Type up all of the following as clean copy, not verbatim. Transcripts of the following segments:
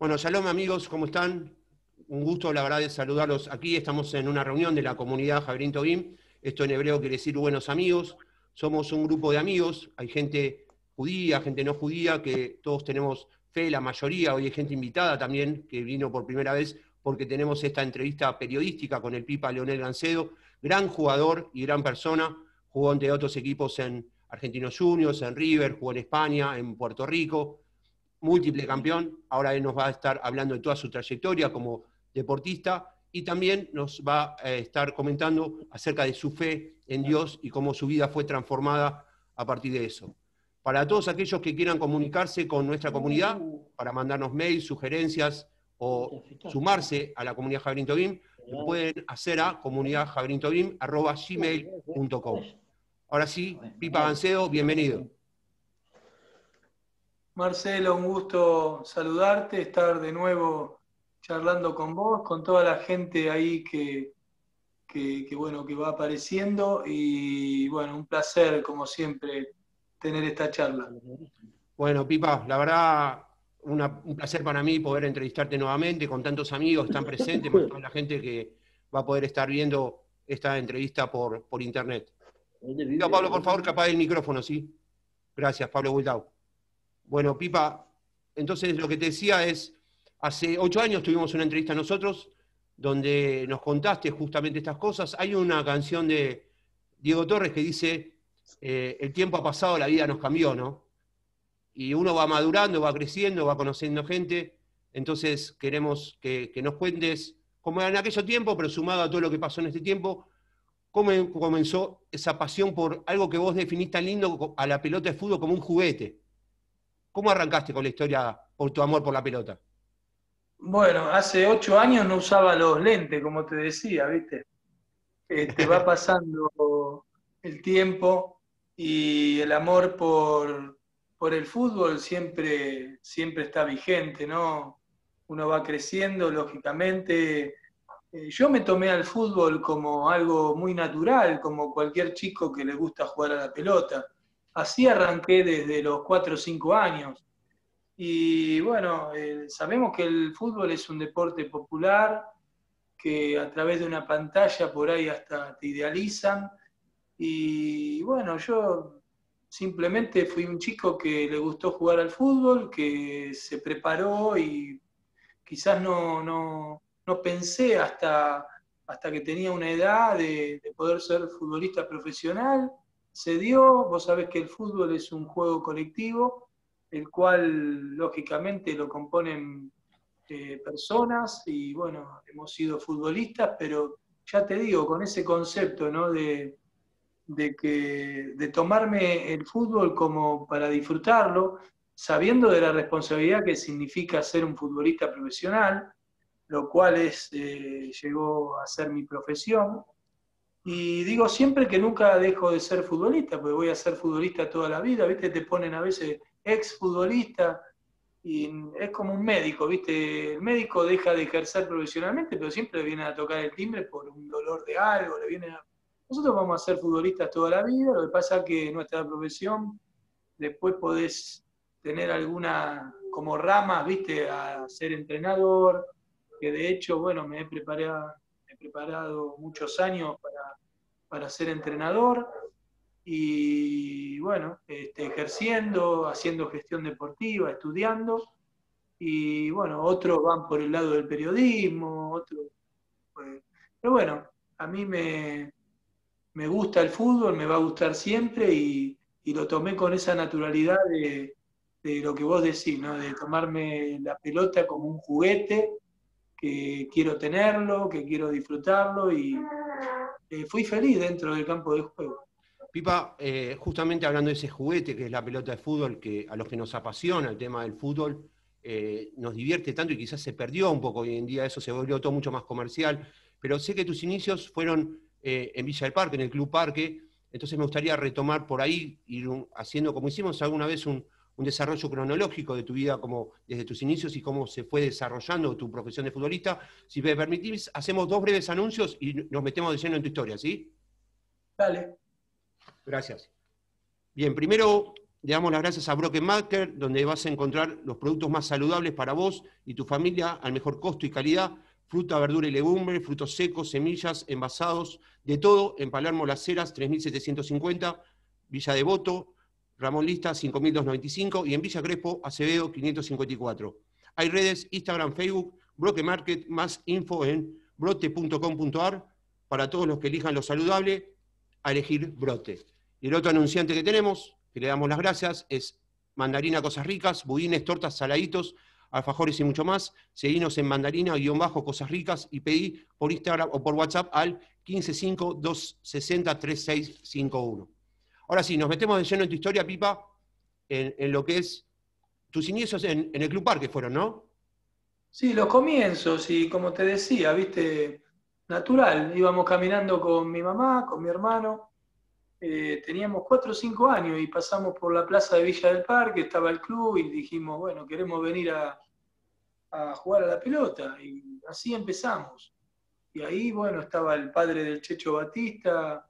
Bueno, shalom amigos, ¿cómo están? Un gusto, la verdad, de saludarlos aquí. Estamos en una reunión de la comunidad Javerín Tobim. Esto en hebreo quiere decir buenos amigos. Somos un grupo de amigos. Hay gente judía, gente no judía, que todos tenemos fe, la mayoría. Hoy hay gente invitada también, que vino por primera vez porque tenemos esta entrevista periodística con el Pipa Leonel Gancedo. Gran jugador y gran persona. Jugó entre otros equipos en Argentinos Juniors, en River, jugó en España, en Puerto Rico. Múltiple campeón, ahora él nos va a estar hablando de toda su trayectoria como deportista y también nos va a estar comentando acerca de su fe en Dios y cómo su vida fue transformada a partir de eso. Para todos aquellos que quieran comunicarse con nuestra comunidad, para mandarnos mails, sugerencias o sumarse a la comunidad Javerín Tobim, lo pueden hacer a comunidadjaverintobim@gmail.com. Ahora sí, Pipa Gancedo, bienvenido. Marcelo, un gusto saludarte, estar de nuevo charlando con vos, con toda la gente ahí que va apareciendo y bueno, un placer como siempre tener esta charla. Bueno, Pipa, la verdad, un placer para mí poder entrevistarte nuevamente con tantos amigos que están presentes, más toda la gente que va a poder estar viendo esta entrevista por internet. Pido a Pablo, por favor, que apague el micrófono, ¿sí? Gracias, Pablo Bultau. Bueno, Pipa, entonces lo que te decía es, hace 8 años tuvimos una entrevista nosotros, donde nos contaste justamente estas cosas. Hay una canción de Diego Torres que dice, el tiempo ha pasado, la vida nos cambió, ¿no? Y uno va madurando, va creciendo, va conociendo gente, entonces queremos que nos cuentes cómo era en aquel tiempo, pero sumado a todo lo que pasó en este tiempo, cómo comenzó esa pasión por algo que vos definís tan lindo, a la pelota de fútbol, como un juguete. ¿Cómo arrancaste con la historia por tu amor por la pelota? Bueno, hace 8 años no usaba los lentes, como te decía, ¿viste? Va pasando el tiempo y el amor por el fútbol siempre está vigente, ¿no? Uno va creciendo, lógicamente. Yo me tomé al fútbol como algo muy natural, como cualquier chico que le gusta jugar a la pelota. Así arranqué desde los 4 o 5 años. Y bueno, sabemos que el fútbol es un deporte popular, que a través de una pantalla por ahí hasta te idealizan. Y bueno, yo simplemente fui un chico que le gustó jugar al fútbol, que se preparó y quizás no pensé hasta que tenía una edad de poder ser futbolista profesional. Se dio, vos sabés que el fútbol es un juego colectivo, el cual lógicamente lo componen personas y bueno, hemos sido futbolistas, pero ya te digo, con ese concepto, ¿no? de tomarme el fútbol como para disfrutarlo, sabiendo de la responsabilidad que significa ser un futbolista profesional, lo cual llegó a ser mi profesión. Y digo siempre que nunca dejo de ser futbolista, porque voy a ser futbolista toda la vida, ¿viste? Te ponen a veces ex futbolista y es como un médico, ¿viste? El médico deja de ejercer profesionalmente, pero siempre le viene a tocar el timbre por un dolor de algo, Nosotros vamos a ser futbolistas toda la vida, lo que pasa es que nuestra profesión, después podés tener alguna como rama, ¿viste? A ser entrenador, que de hecho, bueno, me he preparado muchos años para ser entrenador y bueno, ejerciendo, haciendo gestión deportiva, estudiando, y bueno, otros van por el lado del periodismo, otros, pero bueno, a mí me gusta el fútbol, me va a gustar siempre y lo tomé con esa naturalidad de lo que vos decís, ¿no? De tomarme la pelota como un juguete, que quiero tenerlo, que quiero disfrutarlo y fui feliz dentro del campo de juego. Pipa, justamente hablando de ese juguete que es la pelota de fútbol, que a los que nos apasiona el tema del fútbol, nos divierte tanto y quizás se perdió un poco hoy en día, eso se volvió todo mucho más comercial, pero sé que tus inicios fueron en Villa del Parque, en el Club Parque, entonces me gustaría retomar por ahí, ir haciendo como hicimos alguna vez un desarrollo cronológico de tu vida como desde tus inicios y cómo se fue desarrollando tu profesión de futbolista. Si me permitís, hacemos 2 breves anuncios y nos metemos de lleno en tu historia, ¿sí? Dale. Gracias. Bien, primero Le damos las gracias a Broken Market, donde vas a encontrar los productos más saludables para vos y tu familia al mejor costo y calidad. Fruta, verdura y legumbre, frutos secos, semillas, envasados, de todo en Palermo Las Heras 3750, Villa Devoto, Ramón Lista 5295 y en Villa Crespo, Acevedo 554. Hay redes, Instagram, Facebook, Broken Market, más info en brote.com.ar para todos los que elijan lo saludable, a elegir Brote. Y el otro anunciante que tenemos, que le damos las gracias, es Mandarina Cosas Ricas, budines, tortas, saladitos, alfajores y mucho más. Seguinos en mandarina-cosas ricas y pedí por Instagram o por WhatsApp al 155-260-3651. Ahora sí, nos metemos de lleno en tu historia, Pipa, en lo que es tus inicios en el Club Parque fueron, ¿no? Sí, los comienzos, y como te decía, viste, natural, íbamos caminando con mi mamá, con mi hermano, teníamos 4 o 5 años y pasamos por la plaza de Villa del Parque, estaba el club y dijimos, bueno, queremos venir a jugar a la pelota, y así empezamos. Y ahí, bueno, estaba el padre del Checho Batista,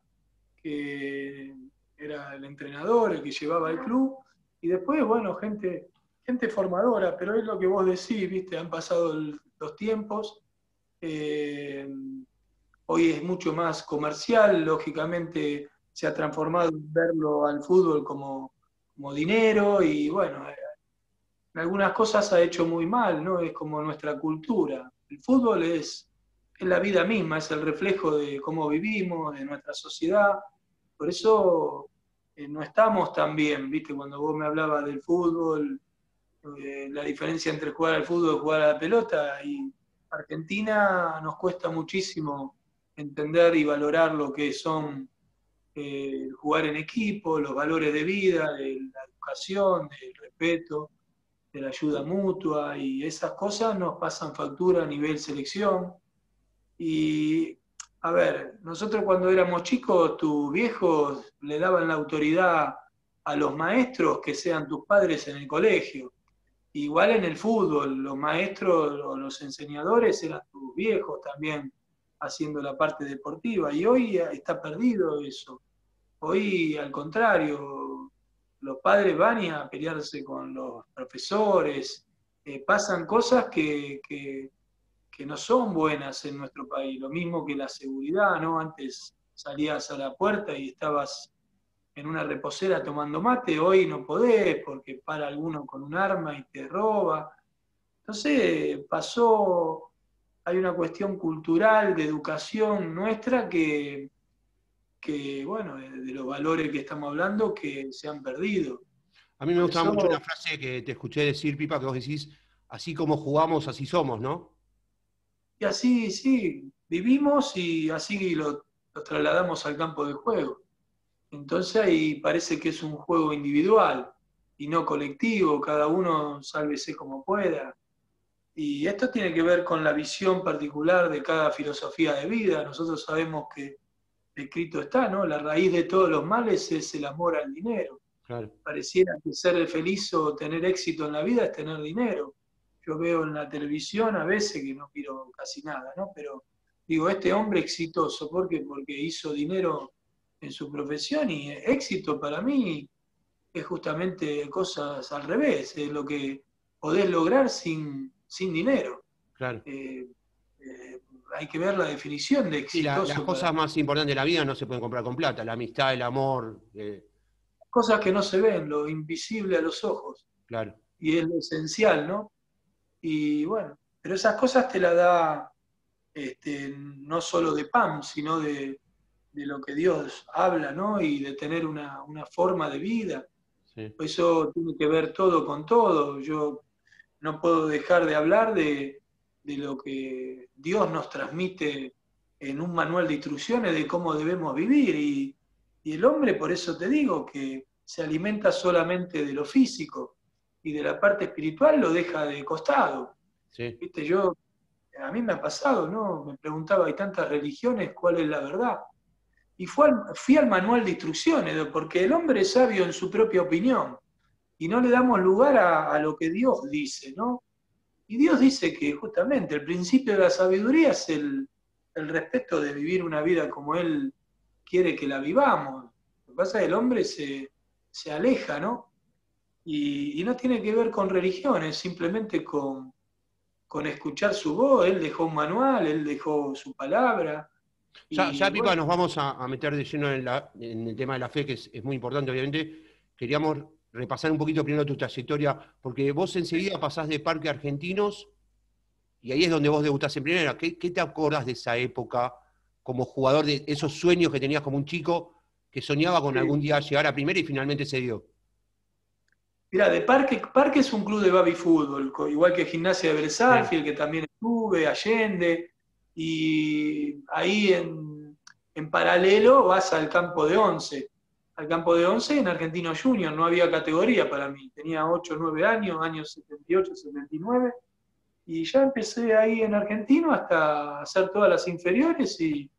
que era el entrenador, el que llevaba el club, y después, bueno, gente formadora, pero es lo que vos decís, viste, han pasado los tiempos, eh, hoy es mucho más comercial, lógicamente se ha transformado en verlo al fútbol como dinero, y bueno, en algunas cosas ha hecho muy mal, ¿no? Es como nuestra cultura. El fútbol es la vida misma, es el reflejo de cómo vivimos, de nuestra sociedad. Por eso no estamos tan bien, ¿viste? Cuando vos me hablabas del fútbol, la diferencia entre jugar al fútbol y jugar a la pelota, y Argentina nos cuesta muchísimo entender y valorar lo que son jugar en equipo, los valores de vida, de la educación, del respeto, de la ayuda mutua, y esas cosas nos pasan factura a nivel selección. Y, a ver, nosotros cuando éramos chicos, tus viejos le daban la autoridad a los maestros que sean tus padres en el colegio. Igual en el fútbol, los maestros o los enseñadores eran tus viejos también haciendo la parte deportiva, y hoy está perdido eso. Hoy, al contrario, los padres van a pelearse con los profesores, pasan cosas que no son buenas en nuestro país, lo mismo que la seguridad, ¿no? Antes salías a la puerta y estabas en una reposera tomando mate, hoy no podés porque para alguno con un arma y te roba. Entonces hay una cuestión cultural, de educación nuestra que bueno, de los valores que estamos hablando, que se han perdido. A mí me Por gustaba mucho eso, una frase que te escuché decir, Pipa, que vos decís, así como jugamos, así somos, ¿no? y así, sí, vivimos y así lo trasladamos al campo de juego. Entonces ahí parece que es un juego individual y no colectivo, cada uno sálvese como pueda. Y esto tiene que ver con la visión particular de cada filosofía de vida. Nosotros sabemos que escrito está, ¿no? La raíz de todos los males es el amor al dinero. Claro. Pareciera que ser feliz o tener éxito en la vida es tener dinero. Yo veo en la televisión a veces, que no miro casi nada, ¿no? Pero digo, este hombre exitoso, ¿por qué? Porque hizo dinero en su profesión, y éxito para mí es justamente cosas al revés, es lo que podés lograr sin dinero. Claro. Eh, Hay que ver la definición de Sí, las exitoso para cosas más importantes de la vida no se pueden comprar con plata, la amistad, el amor, cosas que no se ven, lo invisible a los ojos, claro. y es lo esencial, ¿no? Y bueno, pero esas cosas te las da no solo de PAM, sino de lo que Dios habla, ¿no? Y de tener una forma de vida. Sí. Eso tiene que ver todo con todo. Yo no puedo dejar de hablar de lo que Dios nos transmite en un manual de instrucciones de cómo debemos vivir. Y el hombre, por eso te digo, que se alimenta solamente de lo físico y de la parte espiritual lo deja de costado. Sí. ¿Viste? A mí me ha pasado, ¿no? Me preguntaba, hay tantas religiones, ¿cuál es la verdad? Y fui al manual de instrucciones, porque el hombre es sabio en su propia opinión y no le damos lugar a lo que Dios dice, ¿no? Y Dios dice que justamente el principio de la sabiduría es el respeto de vivir una vida como Él quiere que la vivamos. Lo que pasa es que el hombre se aleja, ¿no? Y no tiene que ver con religiones, simplemente con escuchar su voz. Él dejó un manual, él dejó su palabra. Ya, Y Pipa, bueno, nos vamos a meter de lleno en el tema de la fe, que es muy importante, obviamente. Queríamos repasar un poquito primero tu trayectoria, porque vos enseguida pasás de Parque Argentinos y ahí es donde vos debutás en primera. ¿Qué te acordás de esa época como jugador, de esos sueños que tenías como un chico que soñaba con sí. algún día llegar a primera y finalmente se dio? Mirá, Parque es un club de baby fútbol, igual que Gimnasia de Sí. Belzarfield, que también estuve, Allende, y ahí en paralelo vas al campo de 11. Al campo de 11 en Argentino Junior, no había categoría para mí. Tenía 8 o 9 años, años 78, 79, y ya empecé ahí en Argentino hasta hacer todas las inferiores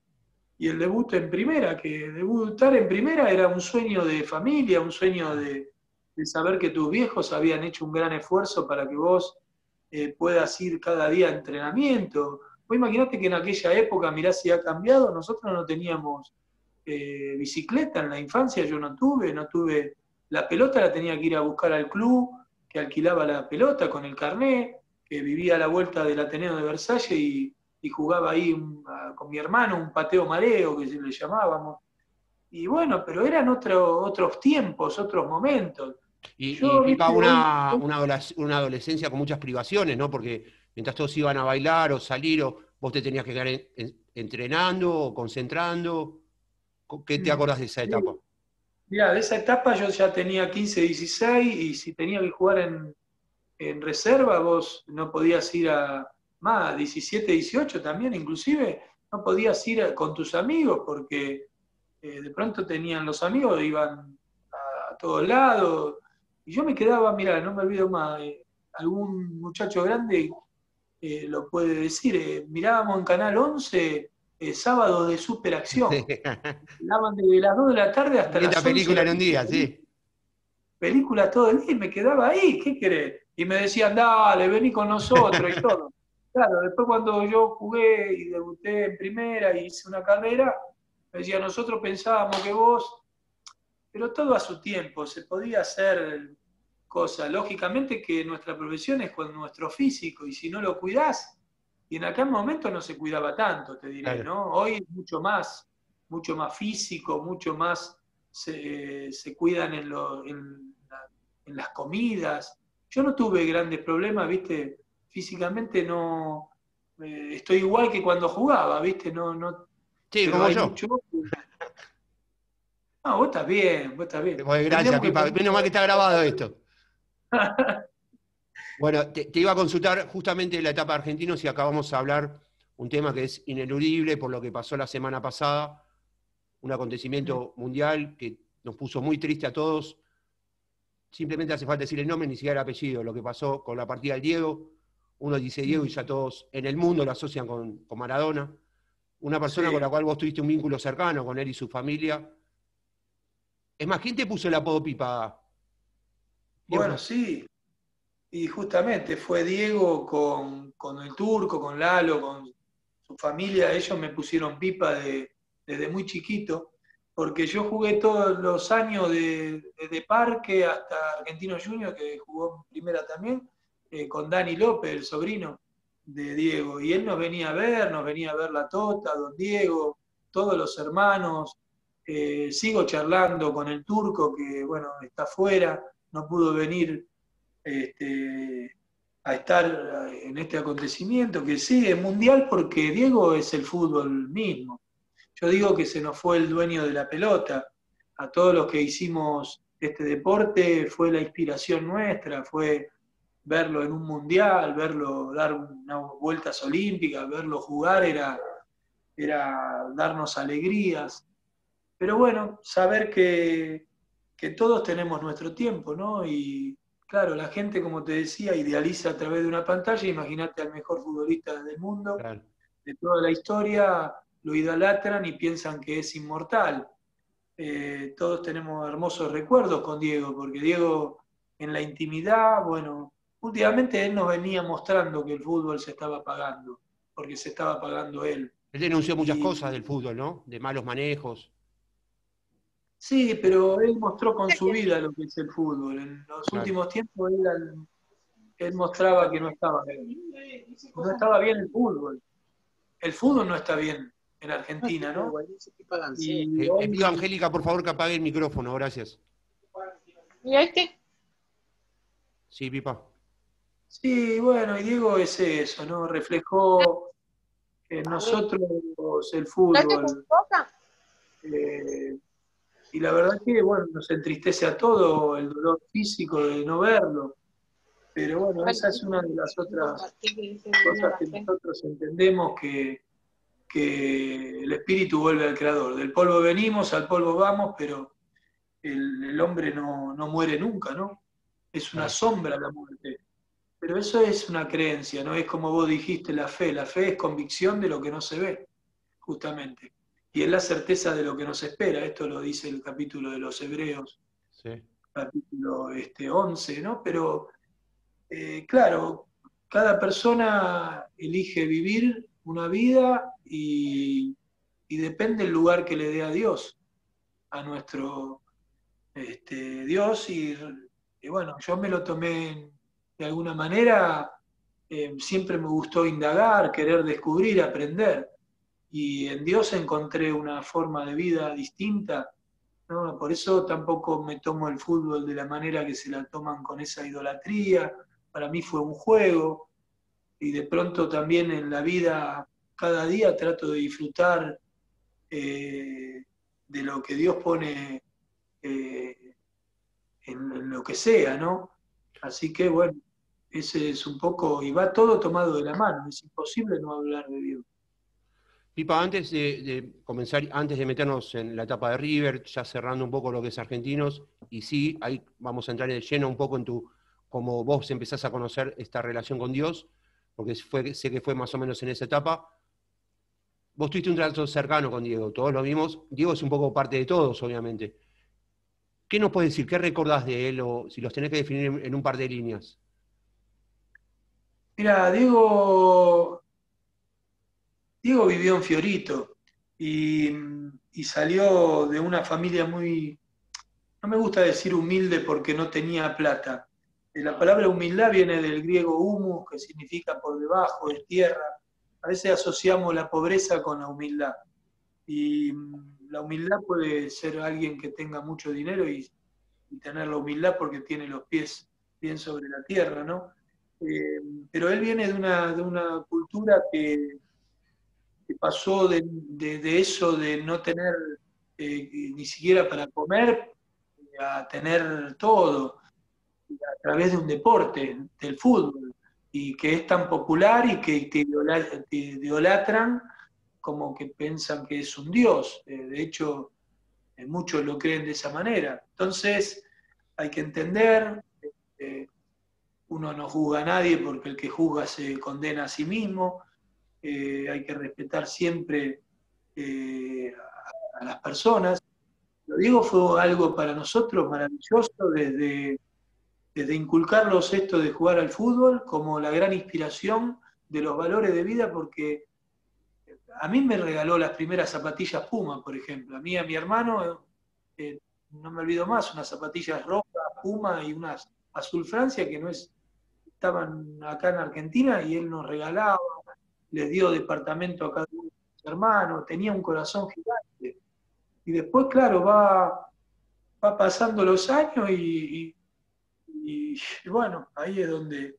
y el debut en primera, que debutar en primera era un sueño de familia, un sueño de saber que tus viejos habían hecho un gran esfuerzo para que vos puedas ir cada día a entrenamiento. Vos imaginate que en aquella época, mirá si ha cambiado, nosotros no teníamos bicicleta en la infancia, yo no tuve, la pelota la tenía que ir a buscar al club, que alquilaba la pelota con el carné, que vivía a la vuelta del Ateneo de Versalles y jugaba ahí con mi hermano un pateo mareo, que le llamábamos. Y bueno, pero eran otros tiempos, otros momentos. Y Yo, Pipa, viste, hoy, una adolescencia con muchas privaciones, ¿no? Porque mientras todos iban a bailar o salir, o vos te tenías que quedar entrenando o concentrando. ¿Qué te acordás de esa etapa? mira, de esa etapa yo ya tenía 15, 16 y si tenía que jugar en reserva, vos no podías ir a más, 17, 18 también, inclusive, no podías ir con tus amigos porque de pronto tenían los amigos, iban a todos lados, y yo me quedaba, mira, no me olvido más, algún muchacho grande lo puede decir, mirábamos en Canal 11 sábado de superacción, daban desde las 2 de la tarde hasta 500 las 11 de películas la en un día, noche, sí. películas todo el día y me quedaba ahí, ¿qué querés? Y me decían, dale, vení con nosotros y todo. Claro, después cuando yo jugué y debuté en primera y hice una carrera, me decía, nosotros pensábamos que vos, pero todo a su tiempo, se podía hacer cosas. Lógicamente que nuestra profesión es con nuestro físico y si no lo cuidás, y en aquel momento no se cuidaba tanto, te diré, Claro. ¿no? Hoy es mucho más físico, mucho más se cuidan en las comidas. Yo no tuve grandes problemas, ¿viste? Físicamente no, estoy igual que cuando jugaba, ¿viste? Sí, Pero como hay yo. mucho. No, vos estás bien, vos estás bien. Pues gracias, Tendríamos que Pipa. poner. Menos mal que está grabado esto. Bueno, te iba a consultar justamente la etapa de Argentinos y acabamos de hablar un tema que es ineludible por lo que pasó la semana pasada, un acontecimiento mundial que nos puso muy triste a todos. Simplemente hace falta decir el nombre, ni siquiera el apellido. Lo que pasó con la partida del Diego, uno dice Diego y ya todos en el mundo lo asocian con Maradona. Una persona con Sí, la cual vos tuviste un vínculo cercano, con él y su familia. Es más, ¿quién te puso el apodo Pipa? bueno, Diego. sí. Y justamente fue Diego con el Turco, con Lalo, con su familia, ellos me pusieron pipa desde muy chiquito, porque yo jugué todos los años desde Parque hasta Argentino Junior, que jugó en primera también, con Dani López, el sobrino de Diego. Y él nos venía a ver la Tota, don Diego, todos los hermanos. Sigo charlando con el Turco, que bueno, está afuera, no pudo venir a estar en este acontecimiento, que sí, es mundial porque Diego es el fútbol mismo. Yo digo que se nos fue el dueño de la pelota. A todos los que hicimos este deporte fue la inspiración nuestra, fue verlo en un mundial, verlo dar unas vueltas olímpicas, verlo jugar era darnos alegrías. Pero bueno, saber que todos tenemos nuestro tiempo, ¿no? Y claro, la gente, como te decía, idealiza a través de una pantalla, imagínate al mejor futbolista del mundo, Claro. de toda la historia, lo idolatran y piensan que es inmortal. Todos tenemos hermosos recuerdos con Diego, porque Diego en la intimidad, bueno, últimamente él nos venía mostrando que el fútbol se estaba pagando, porque se estaba pagando él. Él denunció muchas Y cosas del fútbol, ¿no? De malos manejos. Sí, pero él mostró con su vida lo que es el fútbol. En los Claro. últimos tiempos él mostraba que no estaba bien. No estaba bien el fútbol. El fútbol no está bien en Argentina, ¿no? Y Le pido a hoy, Angélica, por favor, que apague el micrófono, gracias. ¿Y este? Sí, Pipa. sí, bueno, y Diego es eso, ¿no? Reflejó en nosotros el ¿No este con fútbol. Boca? eh, y la verdad que, bueno, nos entristece a todo el dolor físico de no verlo. Pero bueno, esa es una de las otras cosas que nosotros entendemos que el espíritu vuelve al creador. Del polvo venimos, al polvo vamos, pero el hombre no muere nunca, ¿no? Es una Claro. sombra la muerte. Pero eso es una creencia, ¿no? Es como vos dijiste, la fe. La fe es convicción de lo que no se ve, justamente. Y es la certeza de lo que nos espera. Esto lo dice el capítulo de los Hebreos, Sí. capítulo 11, ¿no? Pero, claro, cada persona elige vivir una vida y depende del lugar que le dé a Dios, a nuestro Dios. Y bueno, yo me lo tomé de alguna manera, siempre me gustó indagar, querer descubrir, aprender. Y en Dios encontré una forma de vida distinta, ¿no? Por eso tampoco me tomo el fútbol de la manera que se la toman con esa idolatría. Para mí fue un juego y de pronto también en la vida, cada día trato de disfrutar de lo que Dios pone eh, en lo que sea, ¿no? Así que bueno, ese es un poco, y va todo tomado de la mano, es imposible no hablar de Dios. Pipa, antes de comenzar, antes de meternos en la etapa de River, ya cerrando un poco lo que es Argentinos, y sí, ahí vamos a entrar de lleno un poco en cómo vos empezás a conocer esta relación con Dios, porque sé que fue más o menos en esa etapa. Vos tuviste un trato cercano con Diego, todos lo vimos. Diego es un poco parte de todos, obviamente. ¿Qué nos puedes decir? ¿Qué recordás de él? O si los tenés que definir en un par de líneas. Mira, Diego vivió en Fiorito y, y salió de una familia muy, no me gusta decir humilde porque no tenía plata. La palabra humildad viene del griego humus, que significa por debajo, de tierra. A veces asociamos la pobreza con la humildad. Y la humildad puede ser alguien que tenga mucho dinero y tener la humildad porque tiene los pies bien sobre la tierra, ¿no? Eh, pero él viene de una cultura que pasó de eso de no tener ni siquiera para comer a tener todo a través de un deporte, del fútbol, y que es tan popular y que te idolatran como que piensan que es un dios. De hecho, muchos lo creen de esa manera. Entonces, hay que entender, eh, uno no juzga a nadie porque el que juzga se condena a sí mismo, hay que respetar siempre a las personas. Lo digo, fue algo para nosotros maravilloso desde inculcarlos esto de jugar al fútbol como la gran inspiración de los valores de vida, porque a mí me regaló las primeras zapatillas Puma, por ejemplo. A mí, a mi hermano, no me olvido más, unas zapatillas rojas Puma y unas azul Francia que no es, estaban acá en Argentina y él nos regalaba, les dio departamento a cada uno de sus hermanos, tenía un corazón gigante. Y después, claro, va pasando los años y bueno, ahí es donde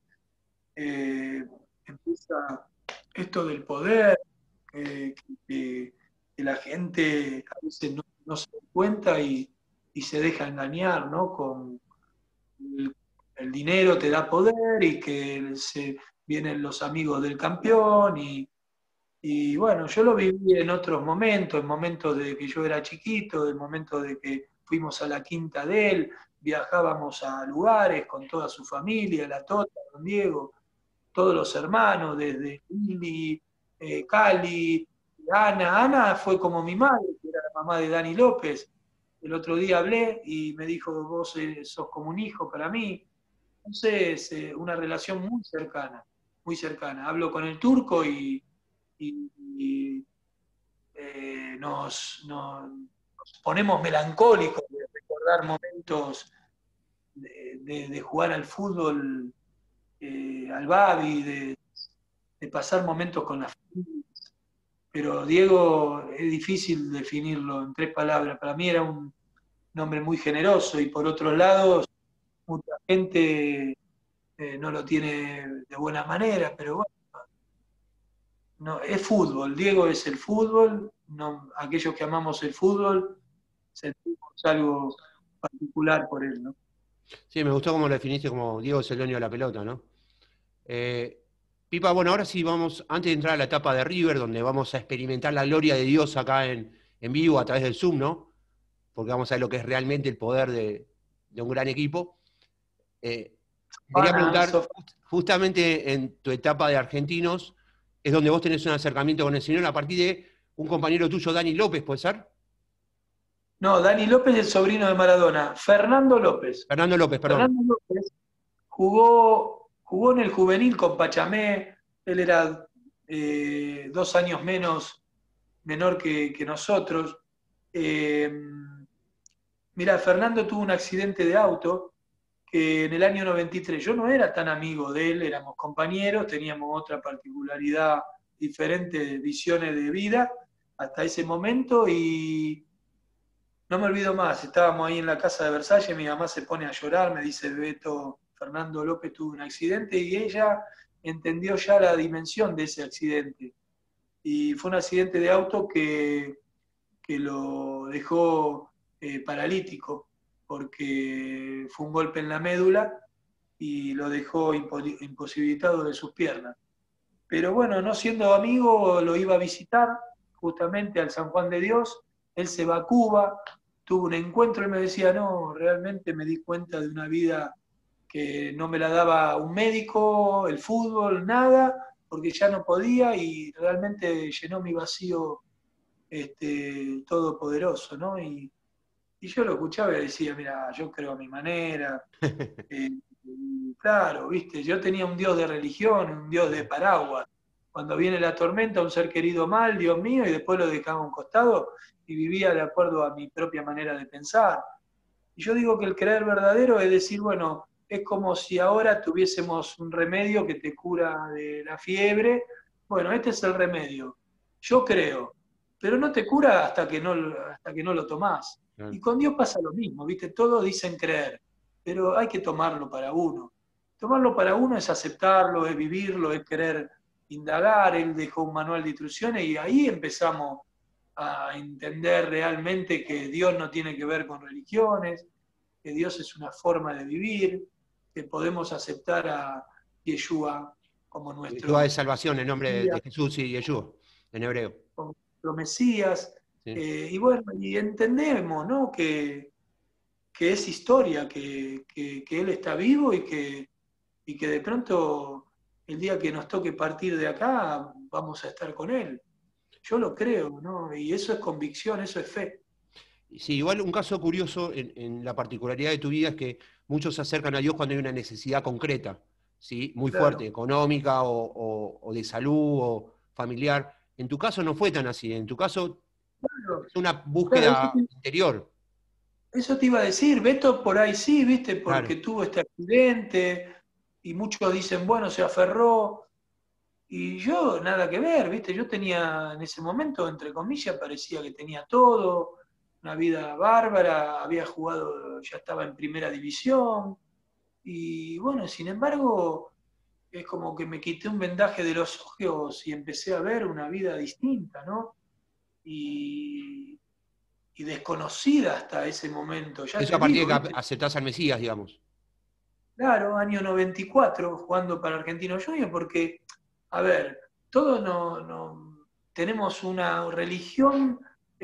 empieza esto del poder, eh, que, que la gente a veces no se da cuenta y se deja engañar, ¿no? Con el dinero te da poder y que vienen los amigos del campeón y bueno, yo lo viví en otros momentos, en momentos de que yo era chiquito, en momentos de que fuimos a la quinta de él, viajábamos a lugares con toda su familia, la Tota, Don Diego, todos los hermanos, desde Lili, Cali, Ana. Ana fue como mi madre, que era la mamá de Dani López. El otro día hablé y me dijo, vos sos como un hijo para mí. Entonces, una relación muy cercana, muy cercana. Hablo con el turco y nos nos ponemos melancólicos de recordar momentos de jugar al fútbol, al Babi, de pasar momentos con la familia. Pero Diego es difícil definirlo en 3 palabras. Para mí era un hombre muy generoso y por otros lados mucha gente no lo tiene de buena manera, pero bueno, no, es fútbol. Diego es el fútbol. No, aquellos que amamos el fútbol sentimos algo particular por él, ¿no? Sí, me gustó cómo lo definiste como Diego es el dueño de la pelota, ¿no? Pipa, bueno, ahora sí vamos, antes de entrar a la etapa de River, donde vamos a experimentar la gloria de Dios acá en vivo a través del Zoom, ¿no? Porque vamos a ver lo que es realmente el poder de un gran equipo. Quería preguntar, justamente en tu etapa de argentinos, es donde vos tenés un acercamiento con el Señor a partir de un compañero tuyo, Dani López, ¿puede ser? No, Dani López es el sobrino de Maradona. Fernando López. Fernando López, perdón. Fernando López jugó en el juvenil con Pachamé. Él era 2 años menor que nosotros. Mirá, Fernando tuvo un accidente de auto que en el año 93, yo no era tan amigo de él, éramos compañeros, teníamos otra particularidad, diferentes visiones de vida hasta ese momento y no me olvido más, estábamos ahí en la casa de Versalles, mi mamá se pone a llorar, me dice, Beto, Fernando López tuvo un accidente y ella entendió ya la dimensión de ese accidente. Y fue un accidente de auto que lo dejó paralítico, porque fue un golpe en la médula y lo dejó imposibilitado de sus piernas. Pero bueno, no siendo amigo, lo iba a visitar justamente al San Juan de Dios, él se va a Cuba, tuvo un encuentro y me decía, no, realmente me di cuenta de una vida que no me la daba un médico, el fútbol, nada, porque ya no podía y realmente llenó mi vacío todopoderoso, ¿no? Y yo lo escuchaba y decía, mira, yo creo a mi manera. Claro, viste, yo tenía un Dios de religión, un Dios de paraguas. Cuando viene la tormenta, un ser querido mal, Dios mío, y después lo dejaba a un costado y vivía de acuerdo a mi propia manera de pensar. Y yo digo que el creer verdadero es decir, bueno, es como si ahora tuviésemos un remedio que te cura de la fiebre. Bueno, este es el remedio. Yo creo, pero no te cura hasta que no lo tomás. Y con Dios pasa lo mismo, ¿viste? Todos dicen creer, pero hay que tomarlo para uno. Tomarlo para uno es aceptarlo, es vivirlo, es querer indagar. Él dejó un manual de instrucciones y ahí empezamos a entender realmente que Dios no tiene que ver con religiones, que Dios es una forma de vivir, que podemos aceptar a Yeshua como nuestro... Yeshua de salvación, el nombre de Jesús y Yeshua, en hebreo. Como nuestro Mesías. Sí. Y bueno, y entendemos, ¿no? que es historia, que Él está vivo y que de pronto el día que nos toque partir de acá vamos a estar con Él. Yo lo creo, ¿no? Y eso es convicción, eso es fe. Sí, igual un caso curioso en la particularidad de tu vida es que muchos se acercan a Dios cuando hay una necesidad concreta, ¿sí? Muy fuerte, económica o de salud o familiar. En tu caso no fue tan así, en tu caso es una búsqueda interior. Eso te iba a decir, Beto por ahí sí, ¿viste? Porque tuvo este accidente y muchos dicen, bueno, se aferró. Y yo nada que ver, ¿viste? Yo tenía en ese momento, entre comillas, parecía que tenía todo, una vida bárbara, había jugado, ya estaba en primera división. Y bueno, sin embargo, es como que me quité un vendaje de los ojos y empecé a ver una vida distinta, ¿no? Y desconocida hasta ese momento. Ya eso a partir de que aceptás al Mesías, digamos. Claro, año 94, jugando para Argentino Juniors, porque, a ver, todos no tenemos una religión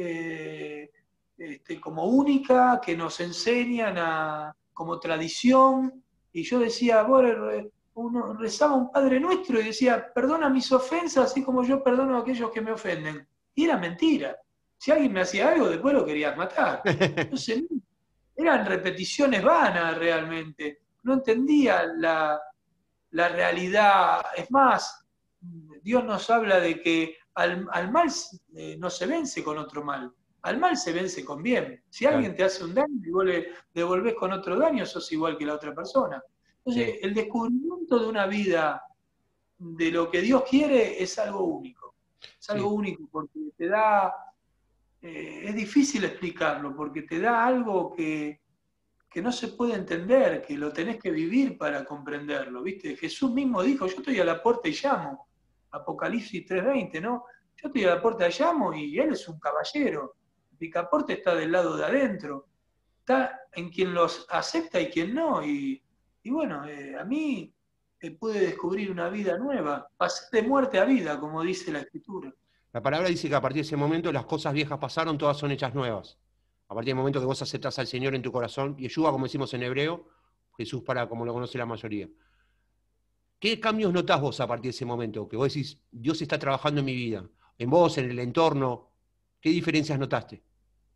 como única, que nos enseñan como tradición, y yo decía, uno rezaba un Padre Nuestro y decía, perdona mis ofensas, así como yo perdono a aquellos que me ofenden. Y era mentira. Si alguien me hacía algo, después lo querías matar. Entonces, eran repeticiones vanas realmente. No entendía la realidad. Es más, Dios nos habla de que al mal no se vence con otro mal. al mal se vence con bien. Si alguien te hace un daño y vos le devolvés con otro daño, sos igual que la otra persona. Entonces, el descubrimiento de una vida de lo que Dios quiere es algo único. Es algo único porque te da, es difícil explicarlo, porque te da algo que no se puede entender, que lo tenés que vivir para comprenderlo, ¿viste? Jesús mismo dijo, yo estoy a la puerta y llamo, Apocalipsis 3:20, ¿no? Yo estoy a la puerta y llamo y él es un caballero, el picaporte está del lado de adentro, está en quien los acepta y quien no, y bueno, a mí pude descubrir una vida nueva, pasé de muerte a vida, como dice la Escritura. La palabra dice que a partir de ese momento las cosas viejas pasaron, todas son hechas nuevas. A partir del momento que vos aceptás al Señor en tu corazón, Yeshua, como decimos en hebreo, Jesús para como lo conoce la mayoría. ¿Qué cambios notás vos a partir de ese momento? Que vos decís, Dios está trabajando en mi vida, en vos, en el entorno. ¿Qué diferencias notaste?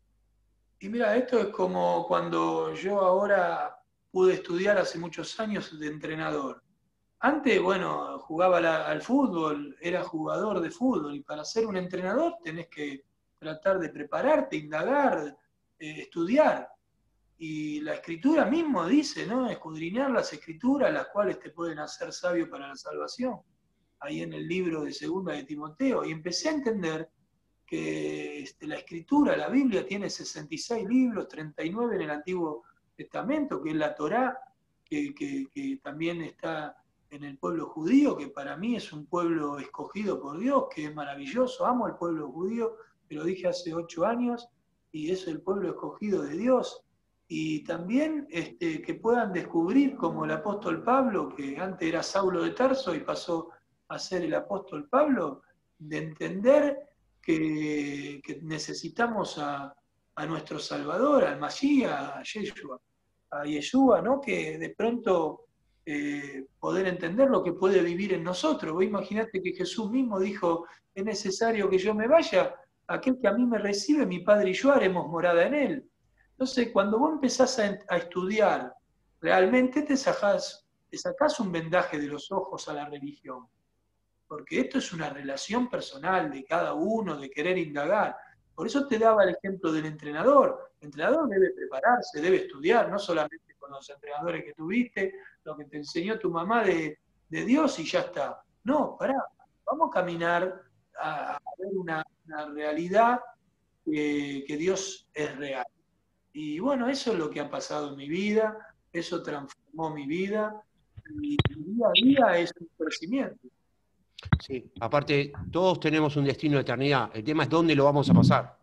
Y mira, esto es como cuando yo ahora pude estudiar hace muchos años de entrenador. Antes, bueno, jugaba al fútbol, era jugador de fútbol, y para ser un entrenador tenés que tratar de prepararte, indagar, estudiar. Y la escritura mismo dice, ¿no? Escudriñar las escrituras, las cuales te pueden hacer sabio para la salvación. Ahí en el libro de Segunda de Timoteo. Y empecé a entender que la escritura, la Biblia, tiene 66 libros, 39 en el Antiguo Testamento, que es la Torá, que también está en el pueblo judío, que para mí es un pueblo escogido por Dios, que es maravilloso, amo al pueblo judío, te lo dije hace 8 años, y es el pueblo escogido de Dios. Y también que puedan descubrir, como el apóstol Pablo, que antes era Saulo de Tarso y pasó a ser el apóstol Pablo, de entender que necesitamos a nuestro Salvador, al Mashiach, a Yeshua, ¿no? Que de pronto poder entender lo que puede vivir en nosotros. Vos imaginate que Jesús mismo dijo, es necesario que yo me vaya, aquel que a mí me recibe, mi Padre y yo haremos morada en él. Entonces, cuando vos empezás a estudiar, realmente te sacás un vendaje de los ojos a la religión. Porque esto es una relación personal de cada uno, de querer indagar. Por eso te daba el ejemplo del entrenador. El entrenador debe prepararse, debe estudiar, no solamente con los entrenadores que tuviste, lo que te enseñó tu mamá de Dios y ya está. No, pará, vamos a caminar a ver una realidad que Dios es real. Y bueno, eso es lo que ha pasado en mi vida, eso transformó mi vida, y día a día es un crecimiento. Sí, aparte, todos tenemos un destino de eternidad. El tema es dónde lo vamos a pasar.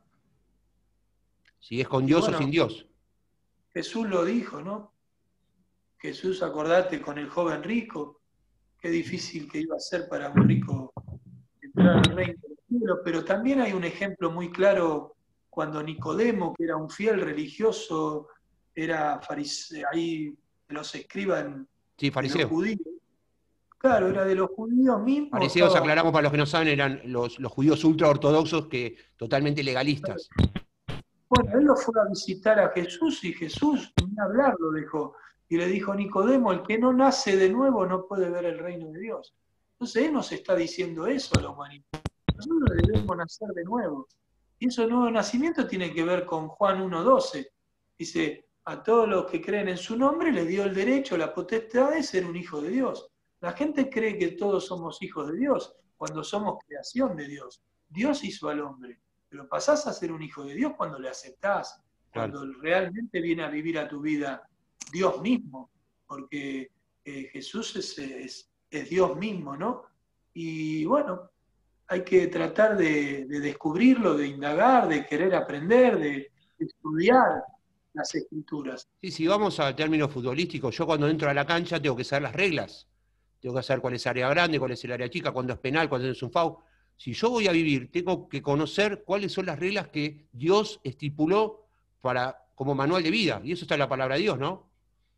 Si es con Dios o sin Dios. Jesús lo dijo, ¿no? Jesús, acordate con el joven rico, qué difícil que iba a ser para un rico entrar al reino de los cielos, pero también hay un ejemplo muy claro cuando Nicodemo, que era un fiel religioso, era fariseo, ahí los escribas Sí, de los fariseo. judíos. Claro, era de los judíos mismos. Fariseos, aclaramos para los que no saben, eran los judíos ultraortodoxos que totalmente legalistas. Bueno, él lo fue a visitar a Jesús y Jesús ni hablar lo dejó. Y le dijo, Nicodemo, el que no nace de nuevo no puede ver el reino de Dios. Entonces él nos está diciendo eso a la humanidad. Nosotros debemos nacer de nuevo. Y ese nuevo nacimiento tiene que ver con Juan 1:12. Dice, a todos los que creen en su nombre les dio el derecho, la potestad de ser un hijo de Dios. La gente cree que todos somos hijos de Dios cuando somos creación de Dios. Dios hizo al hombre, pero pasás a ser un hijo de Dios cuando le aceptás, cuando realmente viene a vivir a tu vida Dios mismo, porque Jesús es Dios mismo, ¿no? Y bueno, hay que tratar de descubrirlo, de indagar, de querer aprender, de estudiar las escrituras. Sí, si vamos al término futbolístico, yo cuando entro a la cancha tengo que saber las reglas. Tengo que saber cuál es área grande, cuál es el área chica, cuándo es penal, cuándo es un foul. Si yo voy a vivir, tengo que conocer cuáles son las reglas que Dios estipuló como manual de vida. Y eso está en la palabra de Dios, ¿no?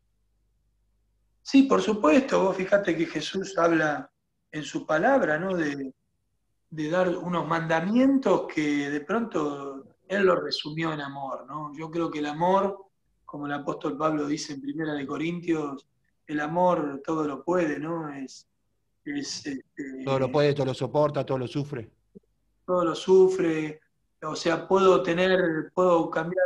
Sí, por supuesto. Vos fíjate que Jesús habla en su palabra, ¿no? De dar unos mandamientos que de pronto Él los resumió en amor, ¿no? Yo creo que el amor, como el apóstol Pablo dice en Primera de Corintios, el amor todo lo puede, ¿no? Todo lo puede, todo lo soporta, todo lo sufre. Todo lo sufre, O sea, puedo cambiar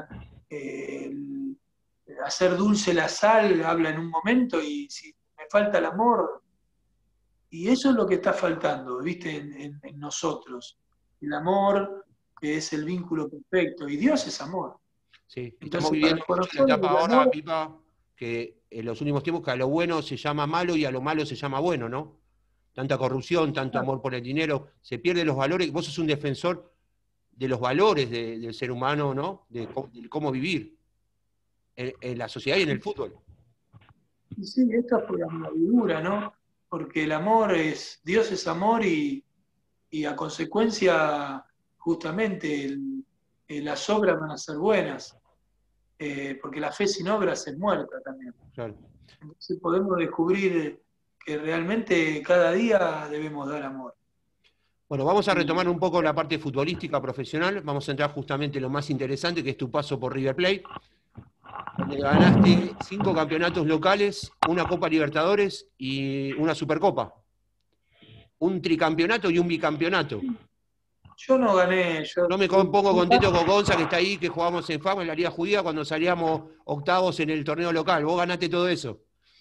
hacer dulce la sal, habla en un momento, y si me falta el amor, y eso es lo que está faltando, ¿viste? En nosotros. El amor, que es el vínculo perfecto, y Dios es amor. Sí, estamos Entonces, para viviendo mucho la conocer etapa el ahora, amor, Pipa, que en los últimos tiempos que a lo bueno se llama malo y a lo malo se llama bueno, ¿no? Tanta corrupción, tanto amor por el dinero, se pierden los valores. Vos sos un defensor de los valores del ser humano, ¿no? De cómo vivir en la sociedad y en el fútbol. y sí, esto es por la añadidura, ¿no? Porque el amor Dios es amor y a consecuencia, justamente, las obras van a ser buenas, porque la fe sin obras es muerta también. Claro. Entonces podemos descubrir que realmente cada día debemos dar amor. Bueno, vamos a retomar un poco la parte futbolística profesional. Vamos a entrar justamente en lo más interesante, que es tu paso por River Plate, donde ganaste 5 campeonatos locales, una Copa Libertadores y una Supercopa. Un tricampeonato y un bicampeonato. Yo no gané. Yo me pongo contento con Gonza, que está ahí, que jugamos en FAM, en la Liga Judía, cuando salíamos octavos en el torneo local. Vos ganaste todo eso.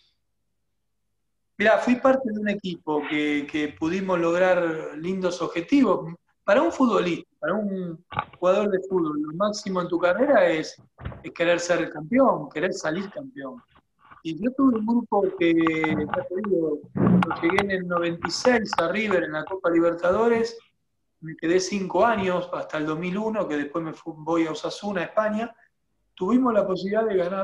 Mirá, fui parte de un equipo que pudimos lograr lindos objetivos. Para un futbolista, para un jugador de fútbol, lo máximo en tu carrera es querer ser campeón, querer salir campeón. Y yo tuve un grupo que, ya te digo, cuando llegué en el 96 a River en la Copa Libertadores, me quedé 5 años, hasta el 2001, que después voy a Osasuna, España. Tuvimos la posibilidad de ganar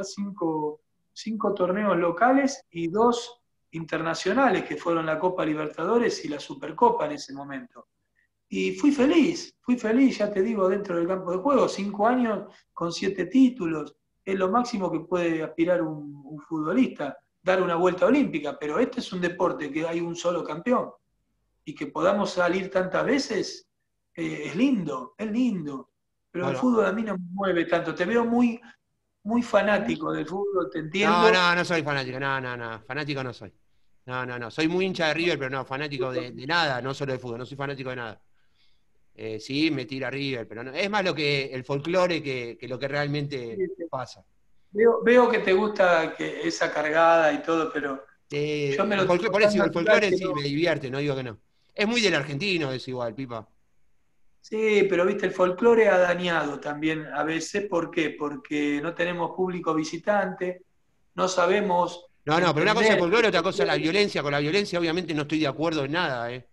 5 torneos locales y 2 internacionales, que fueron la Copa Libertadores y la Supercopa en ese momento. Y fui feliz, ya te digo, dentro del campo de juego, 5 años con 7 títulos, es lo máximo que puede aspirar un futbolista, dar una vuelta olímpica, pero este es un deporte que hay un solo campeón, y que podamos salir tantas veces, es lindo, pero el Bueno, fútbol a mí no me mueve tanto, te veo muy, muy fanático del fútbol, te entiendo. no soy fanático, no, fanático no soy. No, soy muy hincha de River, pero no, fanático de nada, no solo de fútbol, no soy fanático de nada. Sí, me tira River, pero no, es más lo que el folclore que lo que realmente pasa. Veo que te gusta esa cargada y todo, pero yo me lo tomo Por tan eso, el natural folclore que sí no. me divierte, no digo que no. Es muy del argentino, es igual, Pipa. Sí, pero viste, el folclore ha dañado también a veces. ¿Por qué? Porque no tenemos público visitante, no sabemos No, pero una cosa es el entender folclore, el otra cosa es la folclore. violencia. Con la violencia, obviamente, no estoy de acuerdo en nada, ¿eh?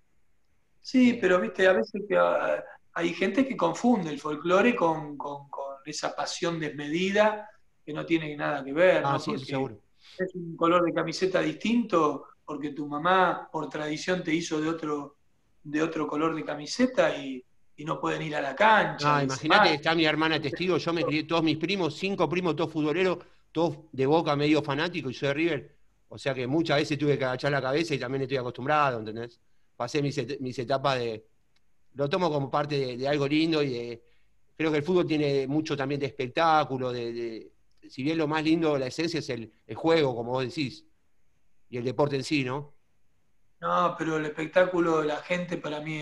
Sí, pero viste, a veces hay gente que confunde el folclore con esa pasión desmedida que no tiene nada que ver, Ah, ¿no? sí, eso Porque seguro. es un color de camiseta distinto, porque tu mamá por tradición te hizo de otro color de camiseta y no pueden ir a la cancha Ah, y se imagínate, matan. está mi hermana testigo, yo me crié todos mis primos, 5 primos, todos futboleros, todos de Boca medio fanáticos, y soy de River. O sea que muchas veces tuve que agachar la cabeza y también estoy acostumbrado, ¿entendés? Pasé mis etapas de. Lo tomo como parte de algo lindo y creo que el fútbol tiene mucho también de espectáculo, si bien lo más lindo, la esencia es el juego, como vos decís, y el deporte en sí, ¿no? No, pero el espectáculo de la gente para mí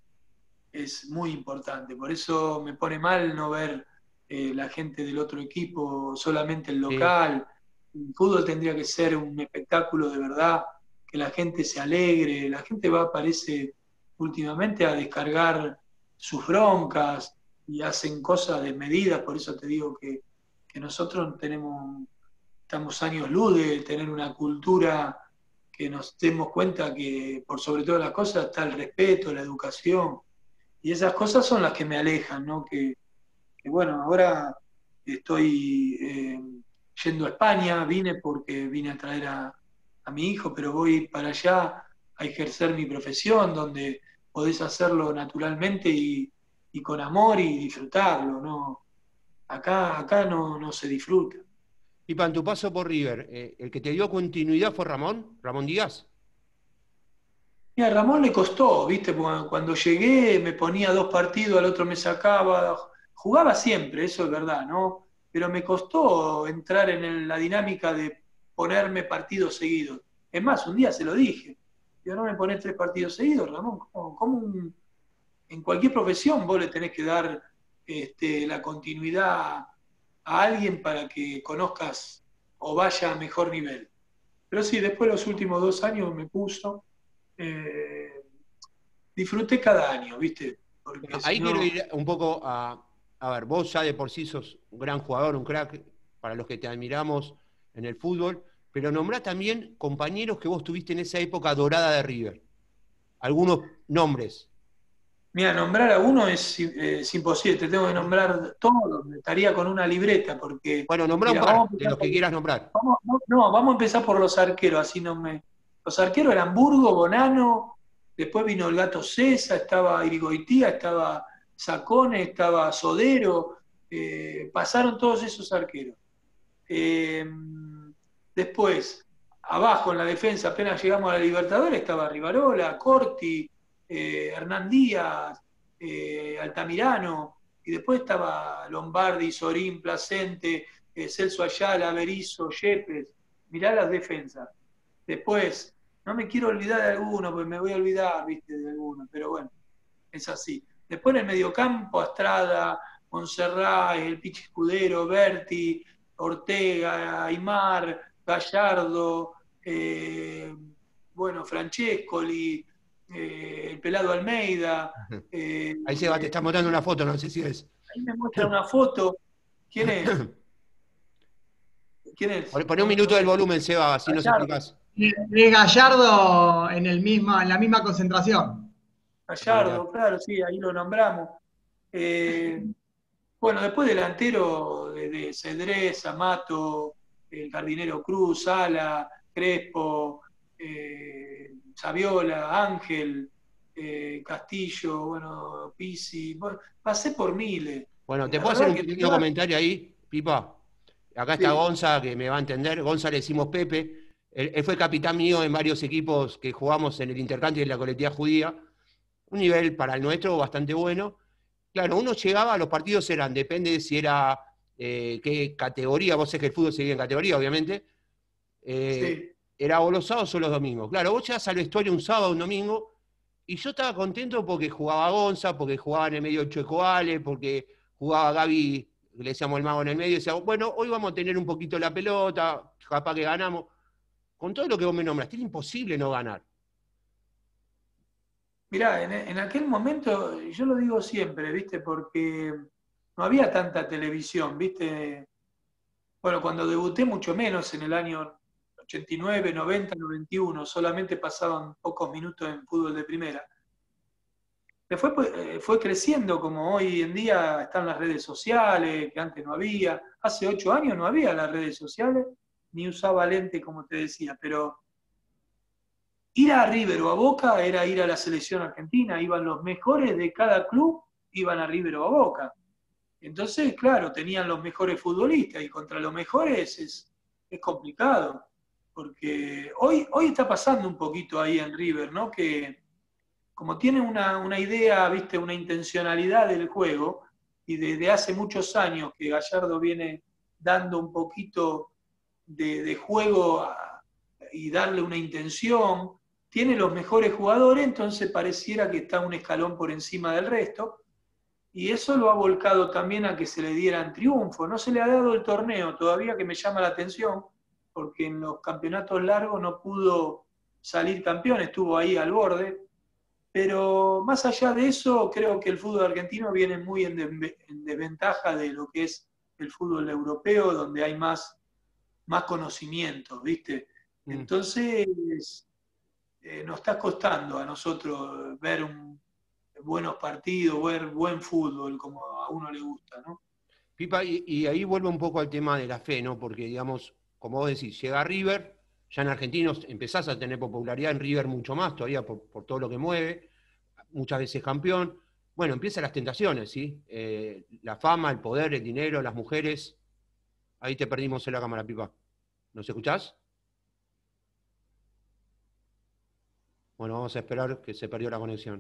es muy importante. Por eso me pone mal no ver la gente del otro equipo, solamente el Sí. local. El fútbol tendría que ser un espectáculo de verdad, que la gente se alegre. La gente parece últimamente a descargar sus broncas y hacen cosas desmedidas. Por eso te digo que nosotros estamos años luz de tener una cultura que nos demos cuenta que por sobre todas las cosas está el respeto, la educación, y esas cosas son las que me alejan, ¿no? Que bueno, ahora estoy yendo a España, vine porque vine a traer a mi hijo, pero voy para allá a ejercer mi profesión, donde podés hacerlo naturalmente y con amor y disfrutarlo, ¿no? Acá no se disfruta. Y para tu paso por River, el que te dio continuidad fue Ramón Díaz. Mira, a Ramón le costó, ¿viste? Porque cuando llegué me ponía 2 partidos, al otro me sacaba. Jugaba siempre, eso es verdad, ¿no? Pero me costó entrar en la dinámica de ponerme partidos seguidos. Es más, un día se lo dije. Yo no me ponés 3 partidos seguidos, Ramón. ¿Cómo en cualquier profesión vos le tenés que dar la continuidad a alguien para que conozcas o vaya a mejor nivel. Pero sí, después los últimos 2 años me puso, disfruté cada año, ¿viste? Porque si Ahí quiero no, ir un poco a ver, vos ya de por sí sos un gran jugador, un crack, para los que te admiramos en el fútbol, pero nombrá también compañeros que vos tuviste en esa época dorada de River. Algunos nombres. mira, nombrar a uno es imposible, te tengo que nombrar todos, estaría con una libreta, porque, Bueno, nombrá un mira, vamos a par, de empezar los que quieras nombrar. vamos a empezar por los arqueros, así no me... Los arqueros eran Burgo, Bonano, después vino el Gato César, estaba Irigoitía, estaba Sacone, estaba Sodero, pasaron todos esos arqueros. Después, abajo en la defensa, apenas llegamos a la Libertadores, estaba Rivarola, Corti, Hernán Díaz, Altamirano, y después estaba Lombardi, Sorín, Placente, Celso Ayala, Berizzo, Yepes. Mirá las defensas. Después, no me quiero olvidar de alguno, porque me voy a olvidar, viste, de alguno, pero bueno, es así. Después en el mediocampo, Astrada, Monserrat, el Pichi Escudero, Berti, Ortega, Aymar, Gallardo, bueno, Francescoli, el Pelado Almeida. Ahí Seba te está mostrando una foto, no sé si es. Ahí me muestra una foto. ¿Quién es? ¿Quién es? Poné un minuto del volumen, Seba, así nos Gallardo. explicás. De Gallardo en la misma concentración. Gallardo, claro, sí, ahí lo nombramos. Bueno, después delantero de Cedrés, Amato, el Jardinero Cruz, Sala, Crespo, Saviola, Ángel, Castillo, bueno, Pisi, bueno, pasé por miles. Bueno, ¿te La puedo hacer verdad un que pequeño comentario ahí, Pipa? Acá está sí, Gonza, que me va a entender. Gonza le decimos Pepe. Él fue capitán mío en varios equipos que jugamos en el intercambio de la colectividad judía. Un nivel para el nuestro bastante bueno. Claro, uno llegaba, los partidos eran, depende de si era qué categoría, vos sabés que el fútbol se vive en categoría, obviamente. sí. Era o los sábados o los domingos. Claro, vos llegás al vestuario un sábado o un domingo, y yo estaba contento porque jugaba Gonza, porque jugaba en el medio Chueco Ale, porque jugaba Gaby, le decíamos el mago en el medio, y decíamos, bueno, hoy vamos a tener un poquito la pelota, capaz que ganamos. Con todo lo que vos me nombraste, era imposible no ganar. Mirá, en aquel momento, yo lo digo siempre, ¿viste? Porque no había tanta televisión, ¿viste? Bueno, cuando debuté mucho menos, en el año 89, 90, 91, solamente pasaban pocos minutos en fútbol de primera. Después fue creciendo, como hoy en día están las redes sociales, que antes no había. Hace 8 años no había las redes sociales, ni usaba lente, como te decía, pero ir a River o a Boca era ir a la selección argentina, iban los mejores de cada club, iban a River o a Boca. Entonces, claro, tenían los mejores futbolistas y contra los mejores es complicado, porque hoy está pasando un poquito ahí en River, ¿no? Que como tiene una idea, ¿viste? Una intencionalidad del juego, y desde hace muchos años que Gallardo viene dando un poquito de juego y darle una intención, tiene los mejores jugadores, entonces pareciera que está un escalón por encima del resto. Y eso lo ha volcado también a que se le dieran triunfos. No se le ha dado el torneo todavía, que me llama la atención, porque en los campeonatos largos no pudo salir campeón, estuvo ahí al borde. Pero más allá de eso, creo que el fútbol argentino viene muy en desventaja de lo que es el fútbol europeo, donde hay más conocimiento, ¿viste? Entonces, nos está costando a nosotros ver buenos partidos, ver buen fútbol como a uno le gusta, ¿no? Pipa, y ahí vuelve un poco al tema de la fe, ¿no? Porque, digamos, como vos decís, llega River, ya en Argentinos empezás a tener popularidad en River mucho más todavía por todo lo que mueve, muchas veces campeón. Bueno, empiezan las tentaciones, ¿sí? La fama, el poder, el dinero, las mujeres. Ahí te perdimos en la cámara, Pipa. ¿Nos escuchás? Bueno, vamos a esperar que se perdió la conexión.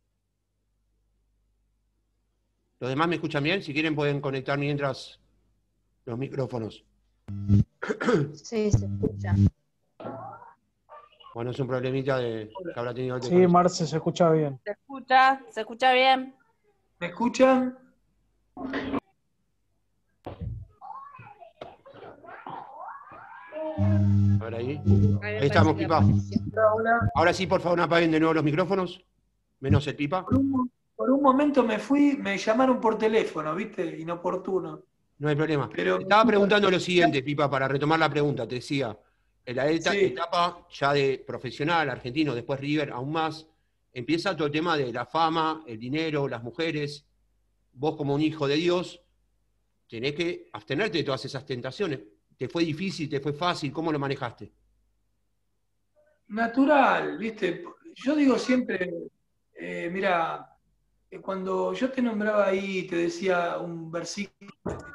¿Los demás me escuchan bien? Si quieren pueden conectar mientras los micrófonos. Sí, se escucha. Bueno, es un problemita que habrá tenido el Sí, Marce, se escucha bien. Se escucha. se escucha bien. ¿Me escuchan? A ver ahí. Ahí estamos, Pipa. Hola. Ahora sí, por favor, no apaguen de nuevo los micrófonos, menos el Pipa. Por un momento me fui, me llamaron por teléfono, ¿viste? Inoportuno. No hay problema. Pero Te estaba preguntando lo siguiente, Pipa, para retomar la pregunta. Te decía, en la Sí. etapa ya de profesional, argentino, después River, aún más, empieza todo el tema de la fama, el dinero, las mujeres. Vos como un hijo de Dios, tenés que abstenerte de todas esas tentaciones. ¿Te fue difícil, te fue fácil? ¿Cómo lo manejaste? Natural, ¿viste? Yo digo siempre, mira, cuando yo te nombraba ahí, te decía un versículo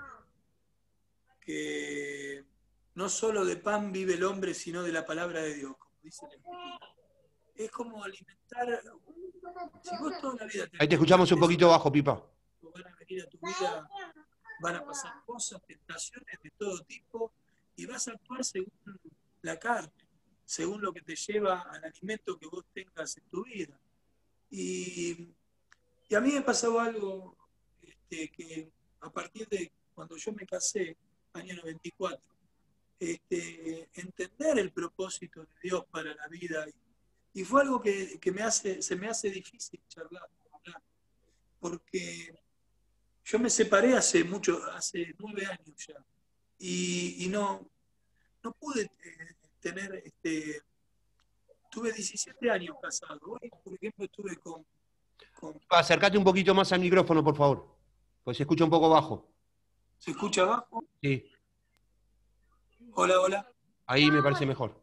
que no solo de pan vive el hombre, sino de la palabra de Dios, como dice la Escritura. Es como alimentar. Si vos toda la vida Ahí te escuchamos un poquito bajo, Pipa. van a venir a tu vida, van a pasar cosas, tentaciones de todo tipo, y vas a actuar según la carne, según lo que te lleva al alimento que vos tengas en tu vida. Y a mí me pasó algo que a partir de cuando yo me casé, año 94, entender el propósito de Dios para la vida. Y fue algo que se me hace difícil hablar, porque yo me separé hace 9 años ya, y no pude tener, tuve 17 años casado. Hoy, por ejemplo, estuve con Acércate un poquito más al micrófono, por favor, pues se escucha un poco bajo. ¿Se escucha abajo? Sí, Hola, hola. ahí me parece mejor.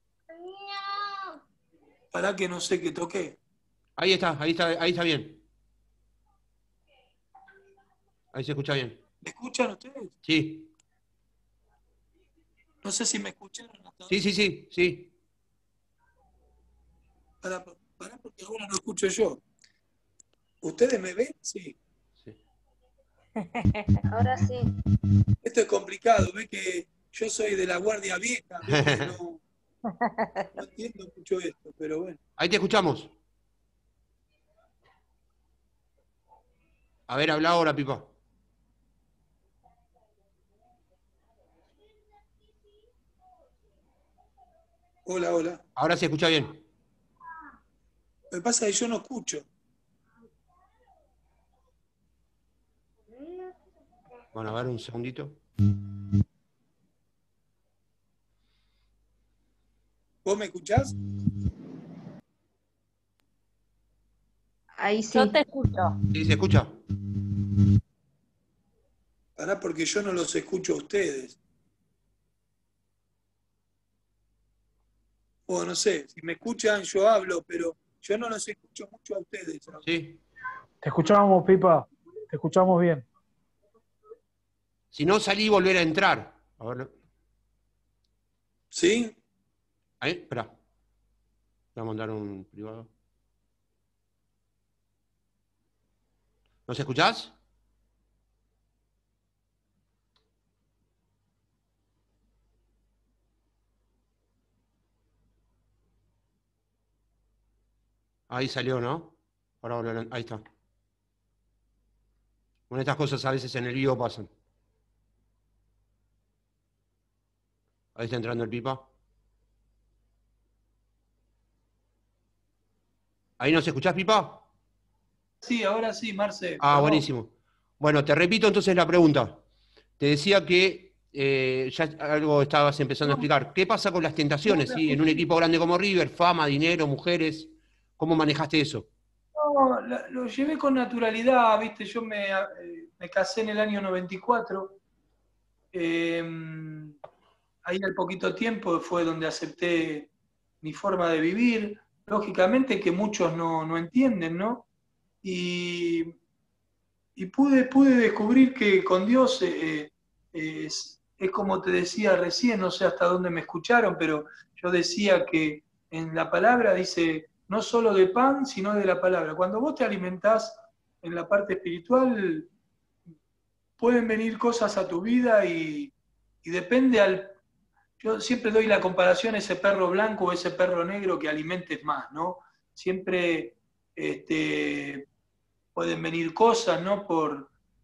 Pará que no sé qué toqué. Ahí está bien. Ahí se escucha bien. ¿Me escuchan ustedes? Sí, No sé si me escucharon hasta sí. Pará porque ahora no escucho yo. ¿Ustedes me ven? Sí. Ahora sí. Esto es complicado, ve que yo soy de la guardia vieja, ve que no entiendo mucho esto, pero bueno. Ahí te escuchamos. A ver, habla ahora, Pipa. Hola, hola. Ahora se escucha bien. Lo que pasa es que yo no escucho. Bueno, a ver un segundito. ¿Vos me escuchás? Ahí sí. Yo te escucho. ¿Sí se escucha? Pará porque yo no los escucho a ustedes. O no sé, si me escuchan yo hablo, pero yo no los escucho mucho a ustedes. Sí. Te escuchamos, Pipa. Te escuchamos bien. Si no, salí y volver a entrar. A ver. ¿Sí? Ahí, espera. Voy a mandar un privado. ¿Nos escuchás? Ahí salió, ¿no? Ahora volver ahí está. Bueno, estas cosas a veces en el vivo pasan. Ahí está entrando el Pipa. ¿Ahí nos escuchás, Pipa? Sí, ahora sí, Marce. Ah, Perdón. buenísimo. Bueno, te repito entonces la pregunta. Te decía que ya algo estabas empezando a explicar. ¿Qué pasa con las tentaciones, sí? En un equipo grande como River, fama, dinero, mujeres. ¿Cómo manejaste eso? No, lo llevé con naturalidad, ¿viste? Yo me casé en el año 94. Ahí al poquito tiempo fue donde acepté mi forma de vivir. Lógicamente que muchos no entienden, ¿no? Y pude descubrir que con Dios es como te decía recién, no sé hasta dónde me escucharon, pero yo decía que en la palabra dice, no solo de pan, sino de la palabra. Cuando vos te alimentás en la parte espiritual, pueden venir cosas a tu vida y depende Yo siempre doy la comparación ese perro blanco o ese perro negro que alimentes más, ¿no? Siempre pueden venir cosas, ¿no? Por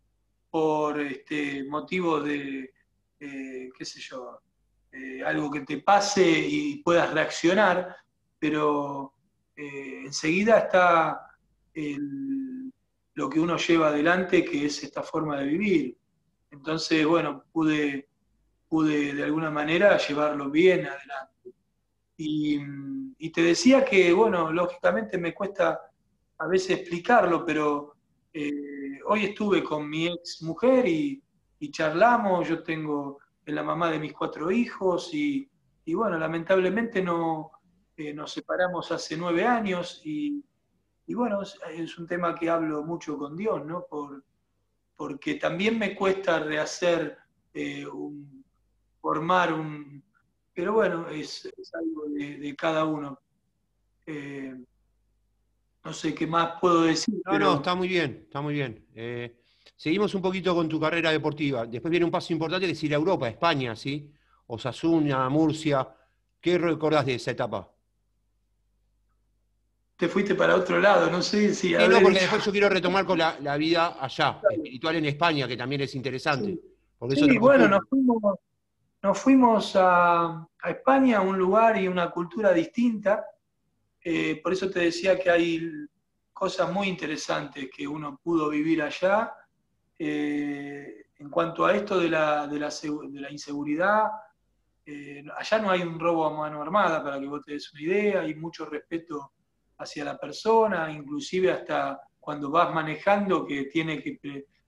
motivos de, qué sé yo, algo que te pase y puedas reaccionar, pero enseguida está lo que uno lleva adelante, que es esta forma de vivir. Entonces, bueno, pude de alguna manera llevarlo bien adelante. Y te decía que, bueno, lógicamente me cuesta a veces explicarlo, pero hoy estuve con mi ex mujer y charlamos, yo tengo la mamá de mis 4 hijos y bueno, lamentablemente no, nos separamos hace 9 años y bueno, es un tema que hablo mucho con Dios, ¿no? Porque también me cuesta rehacer, formar un... Pero bueno, es algo de cada uno. No sé qué más puedo decir, No, pero... está muy bien, está muy bien. Seguimos un poquito con tu carrera deportiva. Después viene un paso importante que es ir a Europa, a España, ¿sí? Osasuna, Murcia. ¿Qué recordás de esa etapa? Te fuiste para otro lado, no sé si Sí, no, habré porque dicho... después yo quiero retomar con la vida allá, espiritual en España, que también es interesante. Porque eso es Sí, otro bueno, punto. nos fuimos a España, a un lugar y una cultura distinta. Por eso te decía que hay cosas muy interesantes que uno pudo vivir allá. En cuanto a esto de la inseguridad, allá no hay un robo a mano armada, para que vos te des una idea, hay mucho respeto hacia la persona, inclusive hasta cuando vas manejando que tiene que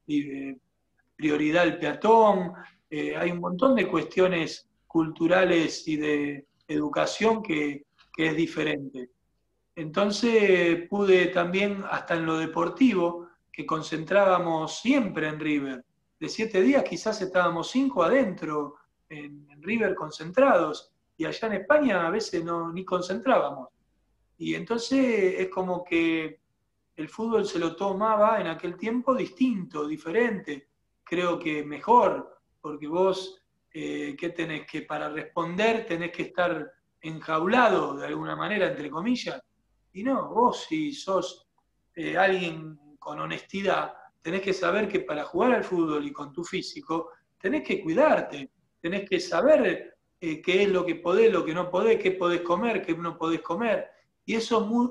prioridad el peatón, hay un montón de cuestiones culturales y de educación que es diferente. Entonces pude también, hasta en lo deportivo, que concentrábamos siempre en River. De 7 días quizás estábamos 5 adentro, en River concentrados, y allá en España a veces no, ni concentrábamos. Y entonces es como que el fútbol se lo tomaba en aquel tiempo distinto, diferente, creo que mejor, porque vos, ¿qué tenés? Que para responder tenés que estar enjaulado de alguna manera, entre comillas, y no, vos si sos alguien con honestidad, tenés que saber que para jugar al fútbol y con tu físico, tenés que cuidarte, tenés que saber qué es lo que podés, lo que no podés, qué podés comer, qué no podés comer. Y eso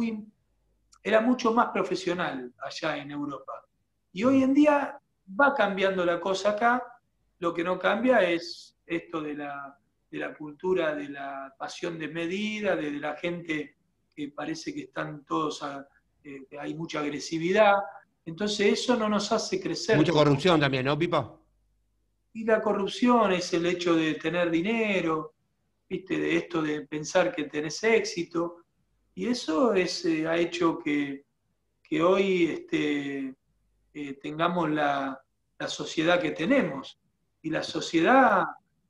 era mucho más profesional allá en Europa. Y hoy en día va cambiando la cosa acá, lo que no cambia es esto de la cultura, de la pasión desmedida, de la gente que parece que están todos, hay mucha agresividad, entonces eso no nos hace crecer Mucha como... corrupción también, ¿no, Pipa? Y la corrupción es el hecho de tener dinero, ¿viste? De esto de pensar que tenés éxito, y eso ha hecho que hoy tengamos la sociedad que tenemos. Y la sociedad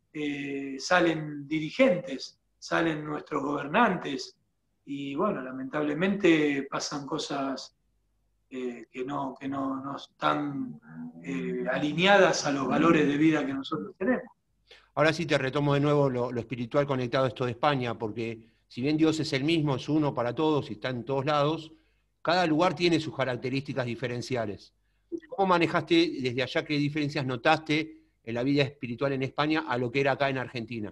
salen dirigentes, salen nuestros gobernantes, y bueno, lamentablemente pasan cosas que no están alineadas a los valores de vida que nosotros tenemos. Ahora sí te retomo de nuevo lo espiritual conectado a esto de España, porque si bien Dios es el mismo, es uno para todos y está en todos lados, cada lugar tiene sus características diferenciales. ¿Cómo manejaste desde allá, qué diferencias notaste en la vida espiritual en España a lo que era acá en Argentina?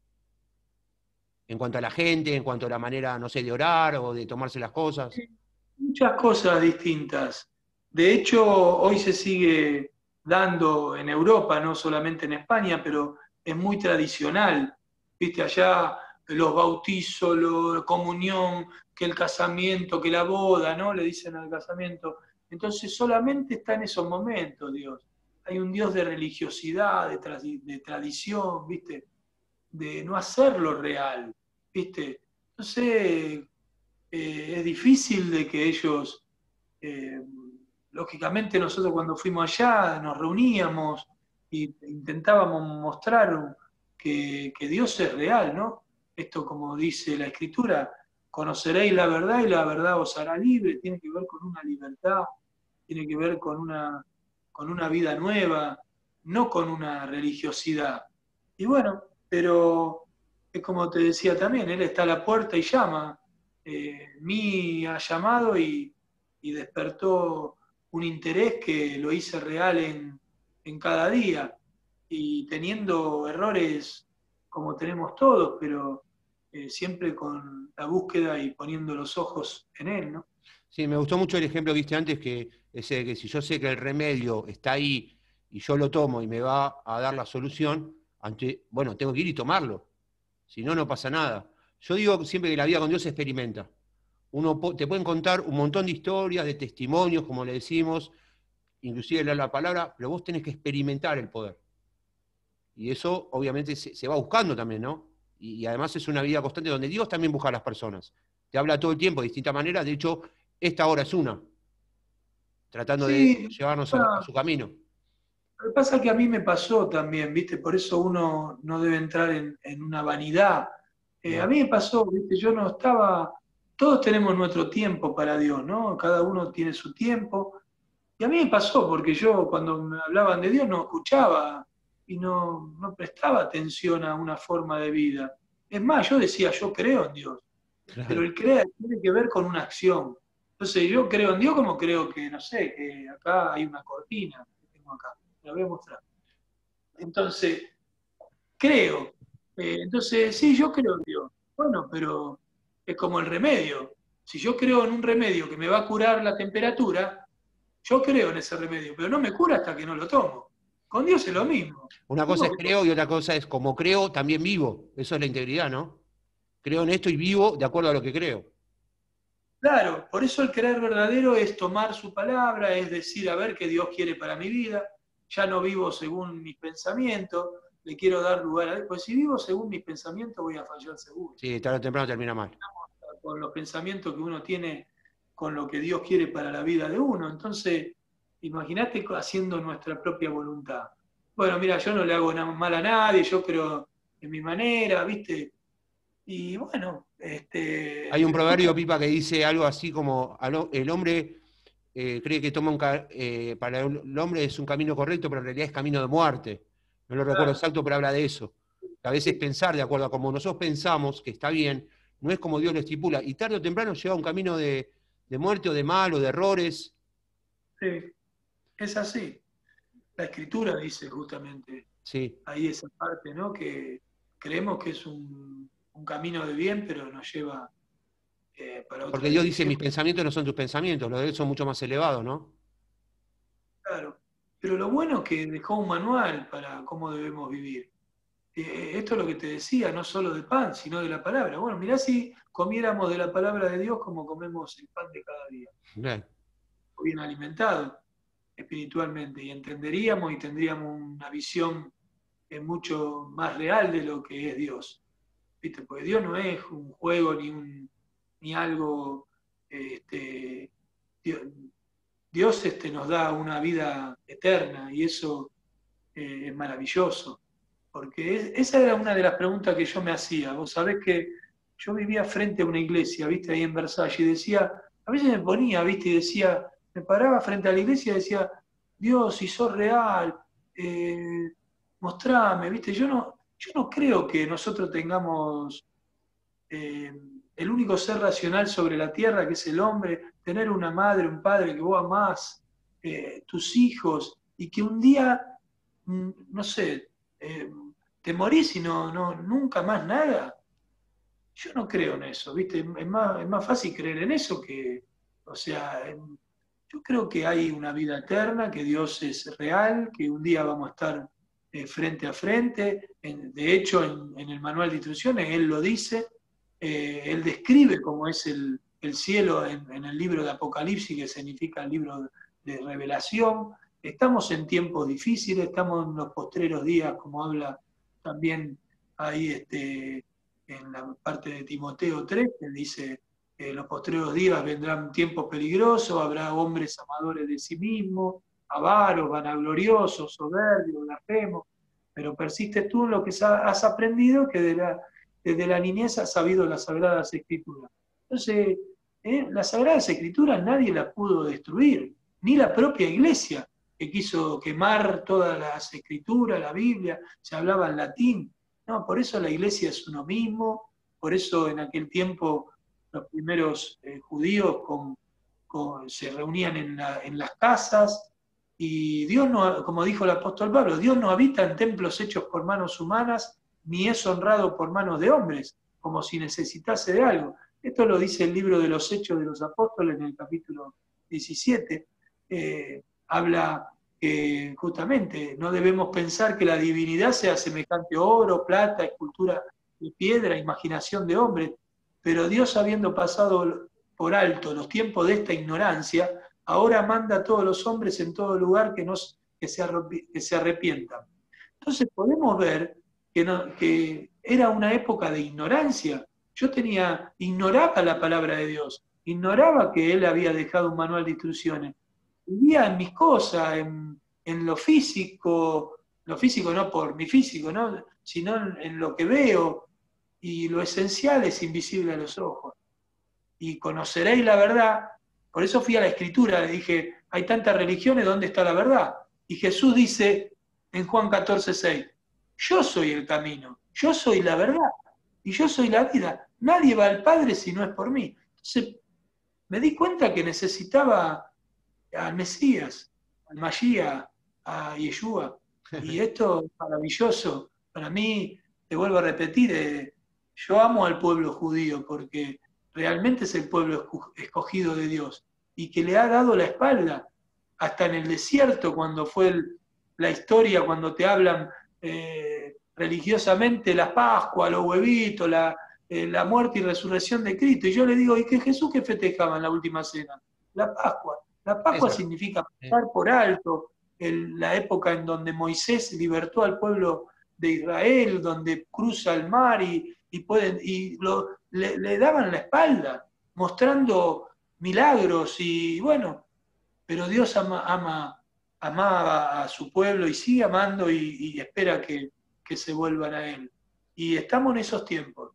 En cuanto a la gente, en cuanto a la manera, no sé, de orar o de tomarse las cosas. Muchas cosas distintas. De hecho, hoy se sigue dando en Europa, no solamente en España, pero es muy tradicional. Viste, allá los bautizos, la comunión, que el casamiento, que la boda, ¿no? Le dicen al casamiento. Entonces solamente está en esos momentos Dios. Hay un Dios de religiosidad, de tradición, ¿viste? De no hacerlo real, ¿viste? Entonces es difícil de que ellos, eh, lógicamente nosotros cuando fuimos allá nos reuníamos e intentábamos mostrar que Dios es real, ¿no? Esto como dice la Escritura, conoceréis la verdad y la verdad os hará libre, tiene que ver con una libertad, tiene que ver con una vida nueva, no con una religiosidad. Y bueno, pero es como te decía también, Él está a la puerta y llama. mí ha llamado y despertó un interés que lo hice real en cada día, y teniendo errores como tenemos todos, pero siempre con la búsqueda y poniendo los ojos en Él, ¿no? Sí, me gustó mucho el ejemplo que viste antes, que ese de que si yo sé que el remedio está ahí y yo lo tomo y me va a dar la solución, bueno, tengo que ir y tomarlo. Si no, no pasa nada. Yo digo siempre que la vida con Dios se experimenta. Te pueden contar un montón de historias, de testimonios, como le decimos, inclusive leer la palabra, pero vos tenés que experimentar el poder. Y eso obviamente se va buscando también, ¿no? Y además es una vida constante donde Dios también busca a las personas. Te habla todo el tiempo de distintas maneras. De hecho, esta hora es una, tratando de Sí, llevarnos a su camino. lo que pasa es que a mí me pasó también, ¿viste? Por eso uno no debe entrar en una vanidad. No. A mí me pasó, ¿viste? Yo no estaba. Todos tenemos nuestro tiempo para Dios, ¿no? Cada uno tiene su tiempo. Y a mí me pasó, porque yo cuando me hablaban de Dios no escuchaba y no prestaba atención a una forma de vida. Es más, yo decía, yo creo en Dios, pero Claro. el creer tiene que ver con una acción. Entonces yo creo en Dios como creo que, no sé, que acá hay una cortina que tengo acá, la voy a mostrar. Entonces, creo. Entonces, sí, yo creo en Dios. Bueno, pero es como el remedio. Si yo creo en un remedio que me va a curar la temperatura, yo creo en ese remedio, pero no me cura hasta que no lo tomo. Con Dios es lo mismo. Una cosa es creo y otra cosa es como creo, también vivo. Eso es la integridad, ¿no? Creo en esto y vivo de acuerdo a lo que creo. Claro, por eso el creer verdadero es tomar su palabra, es decir, a ver qué Dios quiere para mi vida. Ya no vivo según mis pensamientos, le quiero dar lugar a Él. Pues si vivo según mis pensamientos voy a fallar seguro. Sí, tarde o temprano termina mal. Con los pensamientos que uno tiene con lo que Dios quiere para la vida de uno. Entonces, imagínate haciendo nuestra propia voluntad. Bueno, mira, yo no le hago nada mal a nadie, yo creo en mi manera, ¿viste? Y bueno, Hay un proverbio, Pipa, que dice algo así como el hombre cree que para el hombre es un camino correcto, pero en realidad es camino de muerte. No lo recuerdo exacto, pero habla de eso. Que a veces pensar de acuerdo a como nosotros pensamos que está bien, no es como Dios lo estipula. Y tarde o temprano lleva a un camino de muerte o de mal o de errores. Sí, es así. La Escritura dice justamente Sí. ahí esa parte, ¿no? Que creemos que es un camino de bien, pero nos lleva para otra Porque Dios dice, dirección. mis pensamientos no son tus pensamientos, los de Él son mucho más elevados, ¿no? Claro. Pero lo bueno es que dejó un manual para cómo debemos vivir. Esto es lo que te decía, no solo de pan, sino de la palabra. Bueno, mirá si comiéramos de la palabra de Dios como comemos el pan de cada día, Bien. bien alimentado espiritualmente, y entenderíamos y tendríamos una visión mucho más real de lo que es Dios. ¿Viste? Porque Dios no es un juego ni algo. Dios nos da una vida eterna y eso es maravilloso. Porque esa era una de las preguntas que yo me hacía. Vos sabés que yo vivía frente a una iglesia, ¿viste? Ahí en Versalles, y decía, a veces me ponía, ¿viste? Y decía, me paraba frente a la iglesia y decía, Dios, si sos real, mostrame, ¿viste? Yo no creo que nosotros tengamos el único ser racional sobre la tierra, que es el hombre, tener una madre, un padre que vos amás, tus hijos, y que un día, no sé, te morís y nunca más nada. Yo no creo en eso, ¿viste? Es más fácil creer en eso que, o sea, yo creo que hay una vida eterna, que Dios es real, que un día vamos a estar frente a frente. De hecho, en el manual de instrucciones Él lo dice, Él describe cómo es el cielo en el libro de Apocalipsis, que significa el libro de revelación. Estamos en tiempos difíciles, estamos en los postreros días, como habla también ahí en la parte de Timoteo 3, que dice, en los postreros días vendrán tiempos peligrosos, habrá hombres amadores de sí mismos, avaros, vanagloriosos, soberbios, blasfemos, pero persiste tú en lo que has aprendido, que desde la niñez has sabido las Sagradas Escrituras. Entonces, las Sagradas Escrituras nadie las pudo destruir, ni la propia Iglesia, que quiso quemar todas las Escrituras, la Biblia, se hablaba en latín. No, por eso la Iglesia es uno mismo, por eso en aquel tiempo los primeros judíos se reunían en las casas, y Dios no, como dijo el apóstol Pablo, Dios no habita en templos hechos por manos humanas, ni es honrado por manos de hombres, como si necesitase de algo. Esto lo dice el libro de los Hechos de los Apóstoles en el capítulo 17. Habla que justamente no debemos pensar que la divinidad sea semejante a oro, plata, escultura de piedra, imaginación de hombre, pero Dios, habiendo pasado por alto los tiempos de esta ignorancia, ahora manda a todos los hombres en todo lugar que se arrepientan. Entonces podemos ver que era una época de ignorancia. Yo ignoraba la palabra de Dios, ignoraba que Él había dejado un manual de instrucciones. Vivía en mis cosas, en lo físico no por mi físico, ¿no? Sino en lo que veo, y lo esencial es invisible a los ojos. Y conoceréis la verdad. Por eso fui a la Escritura, le dije, hay tantas religiones, ¿dónde está la verdad? Y Jesús dice en Juan 14:6, yo soy el camino, yo soy la verdad, y yo soy la vida. Nadie va al Padre si no es por mí. Entonces me di cuenta que necesitaba al Mesías, al Mashiach, a Yeshua. Y esto es maravilloso. Para mí, te vuelvo a repetir, yo amo al pueblo judío porque realmente es el pueblo escogido de Dios y que le ha dado la espalda hasta en el desierto, cuando fue la historia, cuando te hablan religiosamente la Pascua, los huevitos, la muerte y resurrección de Cristo. Y yo le digo, ¿y qué Jesús que festejaba en la última cena? La Pascua. La Pascua significa pasar por alto la época en donde Moisés libertó al pueblo de Israel, donde cruza el mar y le daban la espalda, mostrando milagros, y bueno, pero Dios ama a su pueblo y sigue amando, y espera que se vuelvan a Él. Y estamos en esos tiempos,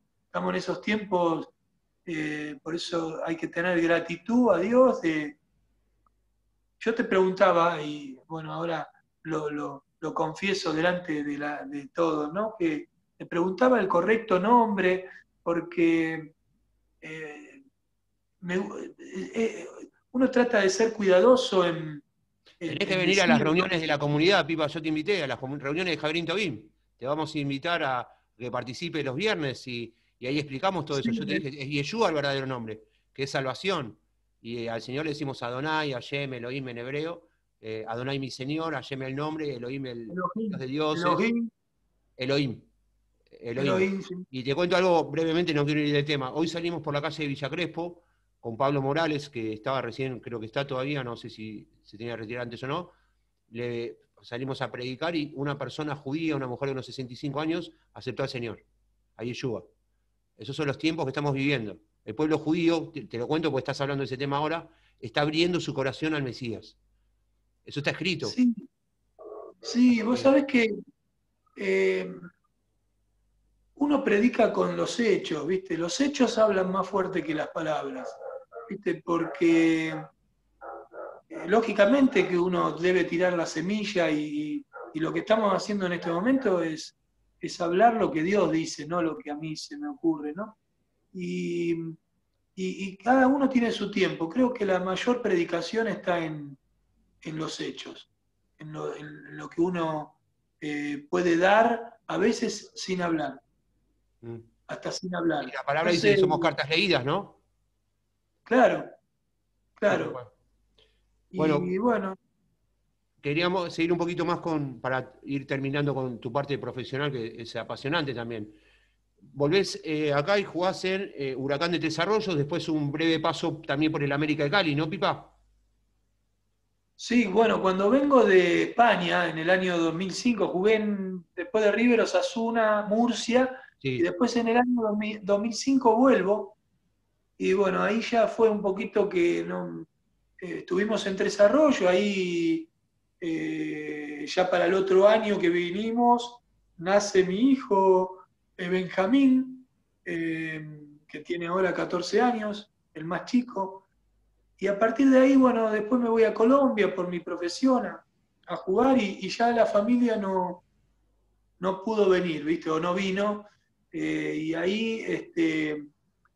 por eso hay que tener gratitud a Dios. Yo te preguntaba, y bueno, ahora lo confieso delante de todos, ¿no? Que te preguntaba el correcto nombre, porque uno trata de ser cuidadoso Tenés que venir a las reuniones de la comunidad, Pipa, yo te invité a las reuniones de Jabrín Tobín. Te vamos a invitar a que participe los viernes y ahí explicamos todo eso. Yo te dije, es Yeshua el verdadero nombre, que es salvación. Y al Señor le decimos Adonai, Hashem, Elohim en hebreo. Adonai mi Señor, Hashem el nombre, Elohim el Dios de dioses. Elohim. Sí. Y te cuento algo brevemente, no quiero ir del tema. Hoy salimos por la calle de Villa Crespo con Pablo Morales, que estaba recién, creo que está todavía, no sé si se tenía que retirar antes o no. Salimos a predicar y una persona judía, una mujer de unos 65 años, aceptó al Señor, a Yeshua. Esos son los tiempos que estamos viviendo. El pueblo judío, te lo cuento porque estás hablando de ese tema ahora, está abriendo su corazón al Mesías. Eso está escrito. Sí, vos sabés que uno predica con los hechos, ¿viste? Los hechos hablan más fuerte que las palabras, ¿viste? Porque lógicamente que uno debe tirar la semilla, y lo que estamos haciendo en este momento es hablar lo que Dios dice, no lo que a mí se me ocurre, ¿no? Y cada uno tiene su tiempo. Creo que la mayor predicación está en los hechos, en lo que uno puede dar, a veces sin hablar, hasta sin hablar. Y la palabra dice que somos cartas leídas, ¿no? Claro. Bueno, y bueno, queríamos seguir un poquito más para ir terminando con tu parte profesional, que es apasionante también. Volvés acá y jugás en Huracán de Tres Arroyos, después un breve paso también por el América de Cali, ¿no, Pipa? Sí, bueno, cuando vengo de España en el año 2005, jugué después de River, Osasuna, Murcia, Sí. y después en el año 2005 vuelvo, y bueno, ahí ya fue un poquito que no, estuvimos en Tres Arroyos, ahí ya para el otro año que vinimos, nace mi hijo Benjamín, que tiene ahora 14 años, el más chico. Y a partir de ahí, bueno, después me voy a Colombia por mi profesión a jugar, y ya la familia no pudo venir, ¿viste? O no vino. Y ahí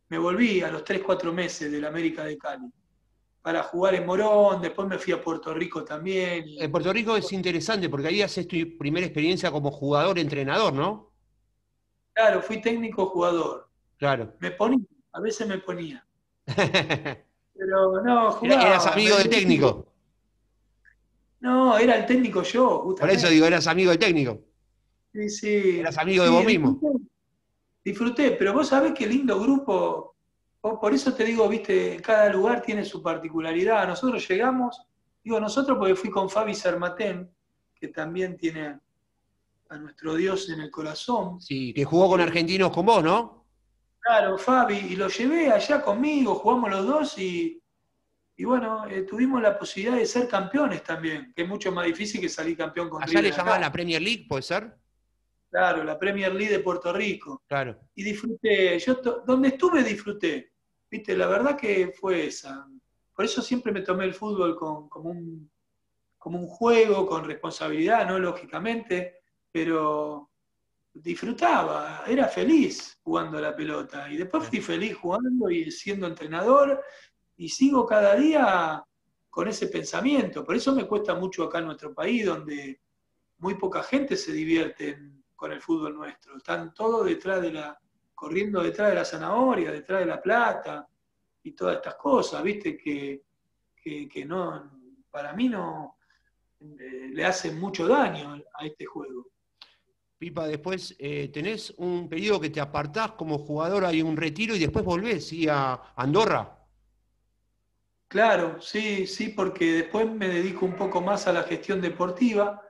me volví a los 3, 4 meses del América de Cali para jugar en Morón, después me fui a Puerto Rico también. En Puerto Rico es interesante porque ahí haces tu primera experiencia como jugador-entrenador, ¿no? Claro, fui técnico jugador. Claro. Me ponía, a veces me ponía. Pero no, jugaba. Eras amigo del técnico. No, era el técnico yo, Por justamente. eso digo, eras amigo del técnico. Sí, sí. Eras amigo de Sí, vos mismo. disfruté, pero vos sabés qué lindo grupo. Por eso te digo, viste, cada lugar tiene su particularidad. Nosotros llegamos, digo nosotros porque fui con Fabi Sermatén, que también tiene a nuestro Dios en el corazón. Sí, que jugó con argentinos con vos, ¿no? Claro, Fabi, y lo llevé allá conmigo, jugamos los dos y bueno, tuvimos la posibilidad de ser campeones también, que es mucho más difícil que salir campeón con Allá le River llamaban acá. la Premier League, ¿puede ser? Claro, la Premier League de Puerto Rico. Claro. Y disfruté, donde estuve disfruté, viste, la verdad que fue esa. Por eso siempre me tomé el fútbol como un juego, con responsabilidad, ¿no? Lógicamente, pero disfrutaba, era feliz jugando a la pelota. Y después fui feliz jugando y siendo entrenador, y sigo cada día con ese pensamiento. Por eso me cuesta mucho acá en nuestro país, donde muy poca gente se divierte con el fútbol nuestro. Están todos corriendo detrás de la zanahoria, detrás de la plata y todas estas cosas, ¿viste? Que no, para mí no le hacen mucho daño a este juego. Pipa, después tenés un periodo que te apartás como jugador, hay un retiro y después volvés, ¿sí? A Andorra. Claro, sí, sí, porque después me dedico un poco más a la gestión deportiva,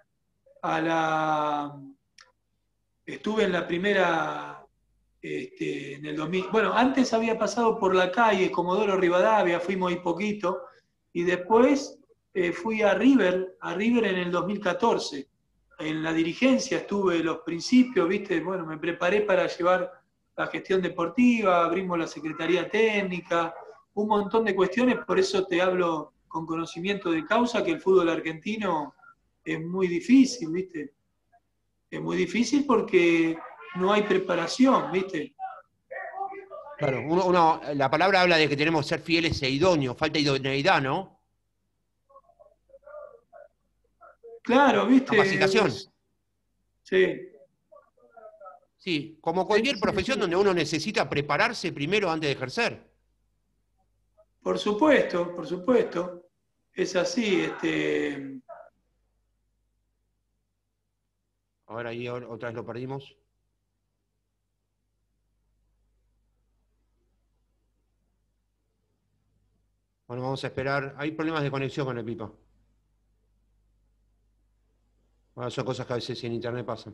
estuve en la primera, en el 2000, bueno, antes había pasado por la calle Comodoro Rivadavia, fui muy poquito, y después fui a River en el 2014. En la dirigencia estuve los principios, viste, bueno, me preparé para llevar la gestión deportiva, abrimos la secretaría técnica, un montón de cuestiones, por eso te hablo con conocimiento de causa, que el fútbol argentino es muy difícil, viste. Es muy difícil porque no hay preparación, ¿viste? Claro, la palabra habla de que tenemos que ser fieles e idóneos, falta idoneidad, ¿no? Claro, ¿viste? Capacitación. Sí. Sí, como cualquier profesión donde uno necesita prepararse primero antes de ejercer. Por supuesto, por supuesto. Es así, Ahora ahí otra vez lo perdimos. Bueno, vamos a esperar. Hay problemas de conexión con el Pipa. Bueno, son cosas que a veces en internet pasan.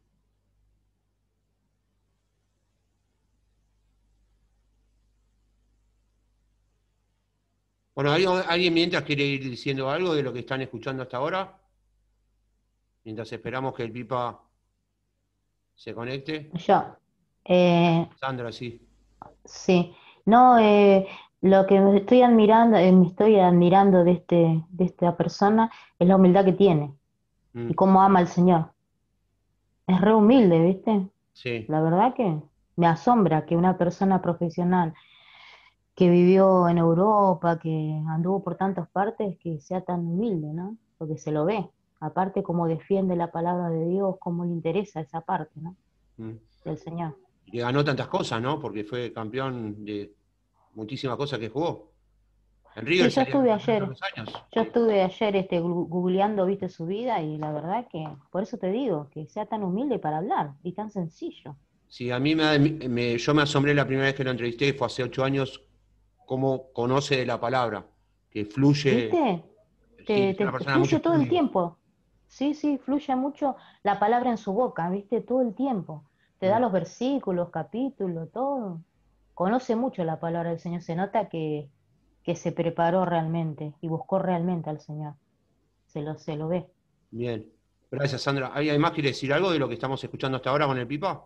Bueno, ¿alguien mientras quiere ir diciendo algo de lo que están escuchando hasta ahora? Mientras esperamos que el Pipa se conecte. Yo, Sandra, sí. sí. No, lo que me estoy admirando de esta persona es la humildad que tiene y cómo ama al Señor. Es re humilde, ¿viste? Sí. La verdad que me asombra que una persona profesional que vivió en Europa, que anduvo por tantas partes, que sea tan humilde, ¿no? Porque se lo ve. Aparte, cómo defiende la palabra de Dios, cómo le interesa esa parte, ¿no? Del Señor. Y ganó tantas cosas, ¿no? Porque fue campeón de muchísimas cosas que jugó. En River Sí, yo estuve ayer, los años. googleando, viste, su vida y la verdad que, por eso te digo, que sea tan humilde para hablar y tan sencillo. Sí, a mí yo me asombré la primera vez que lo entrevisté, fue hace 8 años, cómo conoce de la palabra, que fluye. ¿Viste? Sí, es Te una persona de mucho fluye todo el estudio. tiempo. Sí, sí, fluye mucho la palabra en su boca, ¿viste? Todo el tiempo. Te da los versículos, capítulos, todo. Conoce mucho la palabra del Señor. Se nota que se preparó realmente y buscó realmente al Señor. Se lo ve. Bien. Gracias, Sandra. ¿Alguien más quiere decir algo de lo que estamos escuchando hasta ahora con el Pipa?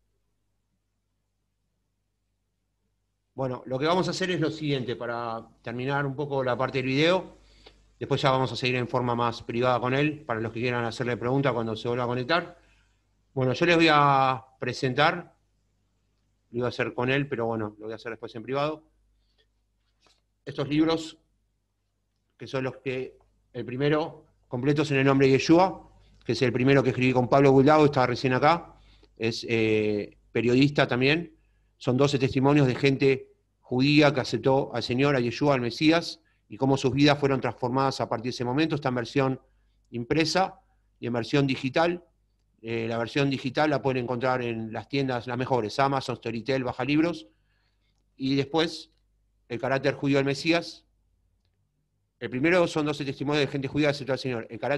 Bueno, lo que vamos a hacer es lo siguiente, para terminar un poco la parte del video. Después ya vamos a seguir en forma más privada con él, para los que quieran hacerle preguntas cuando se vuelva a conectar. Bueno, yo les voy a presentar lo iba a hacer con él, pero bueno, lo voy a hacer después en privado. Estos libros, que son los que, el primero, Completos en el nombre de Yeshua, que es el primero que escribí con Pablo Guldao, estaba recién acá, es periodista también. Son 12 testimonios de gente judía que aceptó al Señor, a Yeshua, al Mesías, y cómo sus vidas fueron transformadas a partir de ese momento. Está en versión impresa y en versión digital. La versión digital la pueden encontrar en las tiendas, las mejores, Amazon, Storytel, Baja Libros. Y después, el carácter judío del Mesías. El primero son 12 testimonios de gente judía que aceptó al Señor. El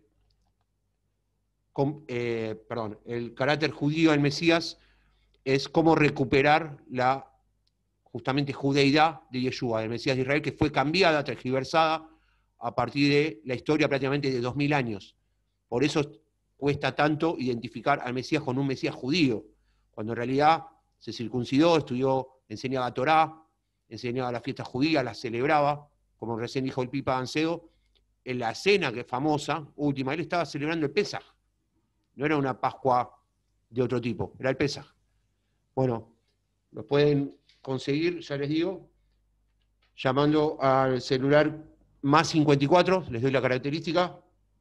carácter judío del Mesías es cómo recuperar la justamente judeidad de Yeshua, del Mesías de Israel, que fue cambiada, tergiversada a partir de la historia prácticamente de 2000 años. Por eso cuesta tanto identificar al Mesías con un Mesías judío, cuando en realidad se circuncidó, estudió, enseñaba Torá, enseñaba las fiestas judías, las celebraba, como recién dijo el Pipa Gancedo, en la cena que es famosa, última, él estaba celebrando el Pesaj. No era una Pascua de otro tipo, era el Pesaj. Bueno, lo pueden conseguir, ya les digo, llamando al celular más 54, les doy la característica,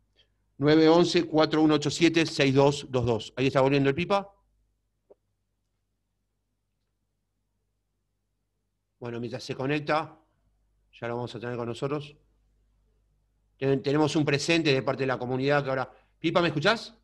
911-4187-6222. Ahí está volviendo el Pipa. Bueno, mientras se conecta, ya lo vamos a tener con nosotros. Tenemos un presente de parte de la comunidad que ahora... Pipa, ¿me escuchás?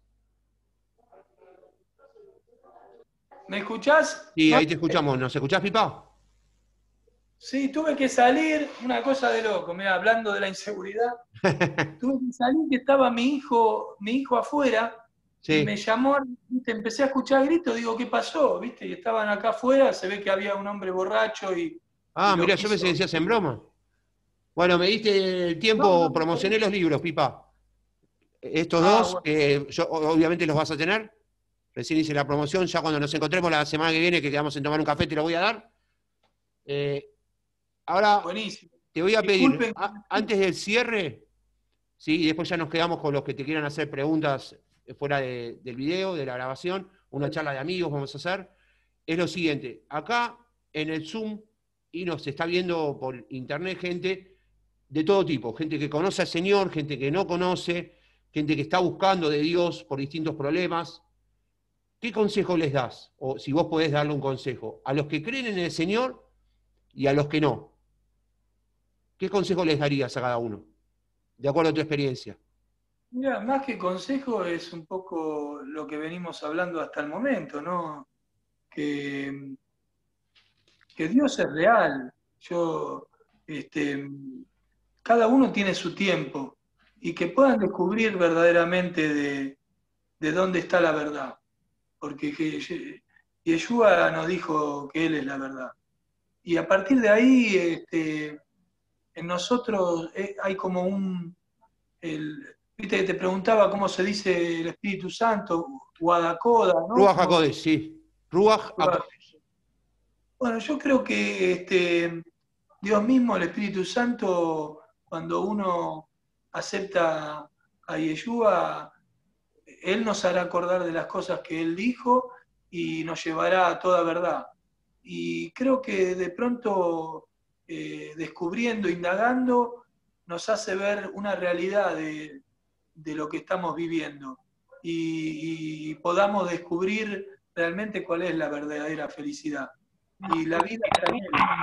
¿Me escuchás? Sí, ahí te escuchamos. ¿Nos escuchás, Pipa? Sí, tuve que salir, una cosa de loco, mira, hablando de la inseguridad. Tuve que salir, que estaba mi hijo afuera, Sí. y me llamó, ¿viste? Empecé a escuchar gritos, digo, ¿qué pasó? ¿Viste? Y estaban acá afuera, se ve que había un hombre borracho y... Ah, y mirá, yo pensé que decías en broma. Bueno, me diste el tiempo, No, promocioné los libros, Pipa. Estos Ah, dos, bueno. yo, obviamente los vas a tener. Recién hice la promoción, ya cuando nos encontremos la semana que viene, que quedamos en tomar un café, te lo voy a dar. Ahora, Buenísimo. te voy a pedir, Disculpen. antes del cierre, ¿sí? Y después ya nos quedamos con los que te quieran hacer preguntas fuera del video, de la grabación, una charla de amigos vamos a hacer. Es lo siguiente, acá en el Zoom, y nos está viendo por internet gente de todo tipo, gente que conoce al Señor, gente que no conoce, gente que está buscando de Dios por distintos problemas. ¿Qué consejo les das? O si vos podés darle un consejo, a los que creen en el Señor y a los que no. ¿Qué consejo les darías a cada uno? De acuerdo a tu experiencia. Mira, más que consejo es un poco lo que venimos hablando hasta el momento, ¿no? Que Dios es real. Cada uno tiene su tiempo y que puedan descubrir verdaderamente de dónde está la verdad. Porque Yeshua nos dijo que Él es la verdad. Y a partir de ahí, en nosotros hay como viste que te preguntaba cómo se dice el Espíritu Santo, Guadacoda, ¿no? Ruach HaKodesh, sí. Ruach HaKodesh. Bueno, yo creo que Dios mismo, el Espíritu Santo, cuando uno acepta a Yeshua, Él nos hará acordar de las cosas que Él dijo y nos llevará a toda verdad. Y creo que de pronto, descubriendo, indagando, nos hace ver una realidad de lo que estamos viviendo y podamos descubrir realmente cuál es la verdadera felicidad. Y la vida está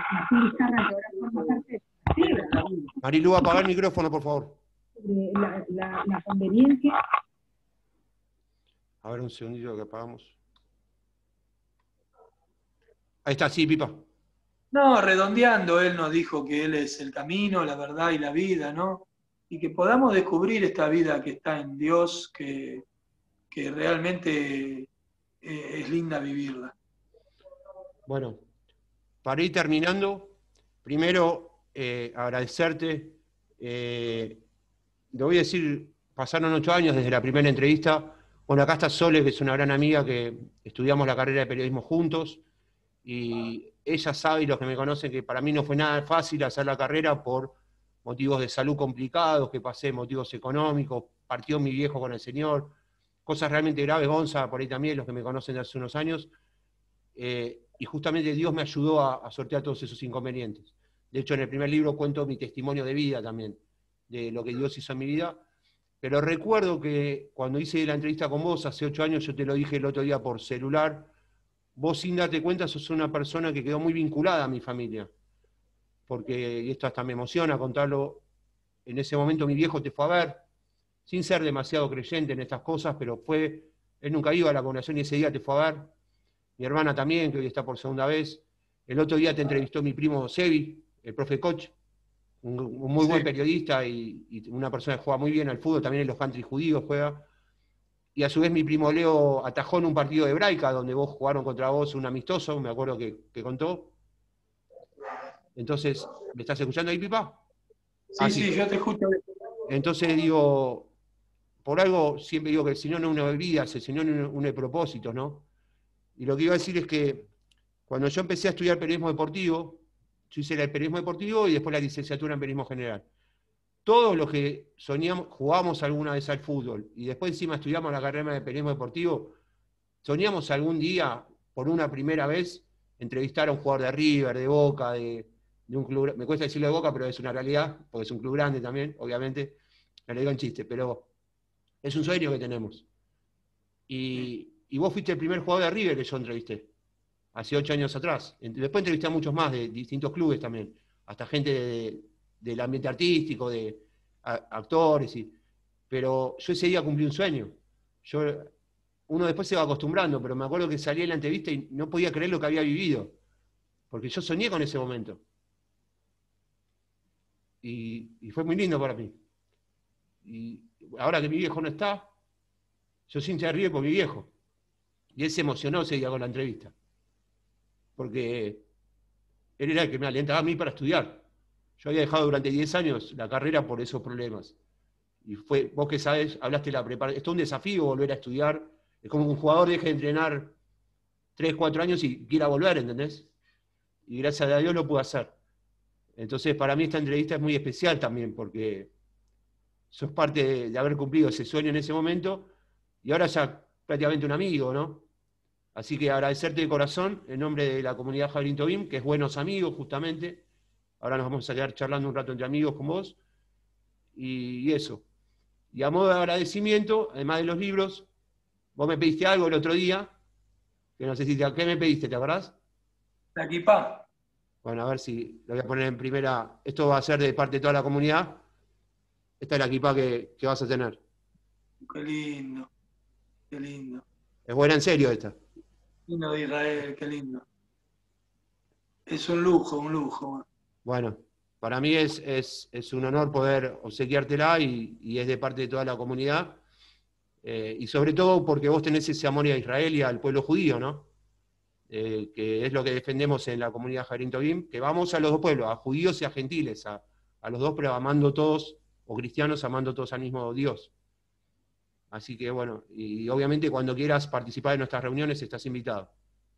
en Él. Marilu, apaga el micrófono, por favor. La conveniencia. A ver, un segundito que apagamos. Ahí está, sí, Pipa. No, redondeando, Él nos dijo que Él es el camino, la verdad y la vida, ¿no? Y que podamos descubrir esta vida que está en Dios, que realmente es linda vivirla. Bueno, para ir terminando, primero agradecerte. Lo voy a decir, pasaron 8 años desde la primera entrevista. Bueno, acá está Sole, que es una gran amiga que estudiamos la carrera de periodismo juntos. Y ella sabe, y los que me conocen, que para mí no fue nada fácil hacer la carrera por motivos de salud complicados, que pasé motivos económicos, partió mi viejo con el Señor, cosas realmente graves, Gonza, por ahí también, los que me conocen de hace unos años. y justamente Dios me ayudó a sortear todos esos inconvenientes. De hecho, en el primer libro cuento mi testimonio de vida también, de lo que Dios hizo en mi vida. Pero recuerdo que cuando hice la entrevista con vos hace 8 años, yo te lo dije el otro día por celular, vos sin darte cuenta sos una persona que quedó muy vinculada a mi familia. Porque, y esto hasta me emociona contarlo, en ese momento mi viejo te fue a ver, sin ser demasiado creyente en estas cosas, pero él nunca iba a la congregación y ese día te fue a ver. Mi hermana también, que hoy está por segunda vez. El otro día te entrevistó mi primo Sebi, el profe Koch, un muy buen periodista y una persona que juega muy bien al fútbol, también en los country judíos juega. Y a su vez mi primo Leo atajó en un partido de Hebraica, donde vos jugaron contra vos un amistoso, me acuerdo que contó. Entonces, ¿me estás escuchando ahí, Pipa? Sí, yo te escucho. Entonces digo, por algo siempre digo que el Señor no es una bebida, el Señor es un propósito, ¿no? Y lo que iba a decir es que cuando yo empecé a estudiar periodismo deportivo, yo hice el periodismo deportivo y después la licenciatura en periodismo general. Todos los que soñamos, jugamos alguna vez al fútbol y después encima estudiamos la carrera de periodismo deportivo, soñamos algún día, por una primera vez, entrevistar a un jugador de River, de Boca, de un club, me cuesta decirlo de Boca, pero es una realidad, porque es un club grande también, obviamente, me lo digo en chiste, pero es un sueño que tenemos. Y vos fuiste el primer jugador de River que yo entrevisté, hace 8 años atrás. Después entrevisté a muchos más de distintos clubes también, hasta gente del ambiente artístico, de actores, pero yo ese día cumplí un sueño. Uno después se va acostumbrando, pero me acuerdo que salí en la entrevista y no podía creer lo que había vivido, porque yo soñé con ese momento. Y fue muy lindo para mí. Y ahora que mi viejo no está, yo sin hincha de River por mi viejo. Y él se emocionó ese día con la entrevista. Porque él era el que me alentaba a mí para estudiar. Yo había dejado durante 10 años la carrera por esos problemas. Y vos que sabés, hablaste de la preparación. Esto es un desafío volver a estudiar. Es como que un jugador deje de entrenar 3, 4 años y quiera volver, ¿entendés? Y gracias a Dios lo pude hacer. Entonces, para mí esta entrevista es muy especial también, porque sos parte de haber cumplido ese sueño en ese momento, y ahora ya prácticamente un amigo, ¿no? Así que agradecerte de corazón, en nombre de la comunidad Jabrín Tobim, que es buenos amigos, justamente. Ahora nos vamos a quedar charlando un rato entre amigos con vos, y eso. Y a modo de agradecimiento, además de los libros, vos me pediste algo el otro día, que no sé si ¿qué me pediste? ¿Te acordás? La equipa. Bueno, a ver si lo voy a poner en primera. Esto va a ser de parte de toda la comunidad. Esta es la equipa que vas a tener. Qué lindo, qué lindo. Es buena en serio esta. Lindo de Israel, qué lindo. Es un lujo, un lujo. Bueno, para mí es un honor poder obsequiártela y es de parte de toda la comunidad. Y sobre todo porque vos tenés ese amor a Israel y al pueblo judío, ¿no? Que es lo que defendemos en la comunidad Jabrín Tobim, que vamos a los dos pueblos, a judíos y a gentiles, a los dos, pero amando todos, o cristianos, amando todos al mismo Dios. Así que bueno, y obviamente cuando quieras participar en nuestras reuniones estás invitado.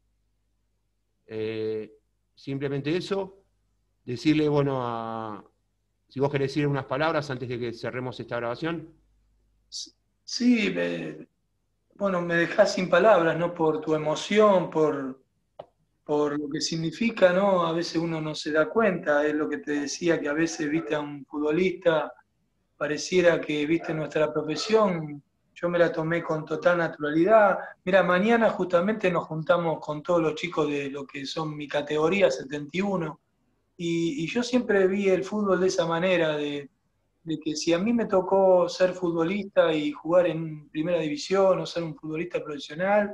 Simplemente eso, decirle, bueno, si vos querés decir unas palabras antes de que cerremos esta grabación. Sí, bueno, me dejás sin palabras, ¿no? Por tu emoción, por lo que significa, ¿no? A veces uno no se da cuenta, es lo que te decía, que a veces, viste, a un futbolista pareciera que, viste, nuestra profesión, yo me la tomé con total naturalidad. Mira, mañana justamente nos juntamos con todos los chicos de lo que son mi categoría, 71, y yo siempre vi el fútbol de esa manera, de que si a mí me tocó ser futbolista y jugar en primera división o ser un futbolista profesional,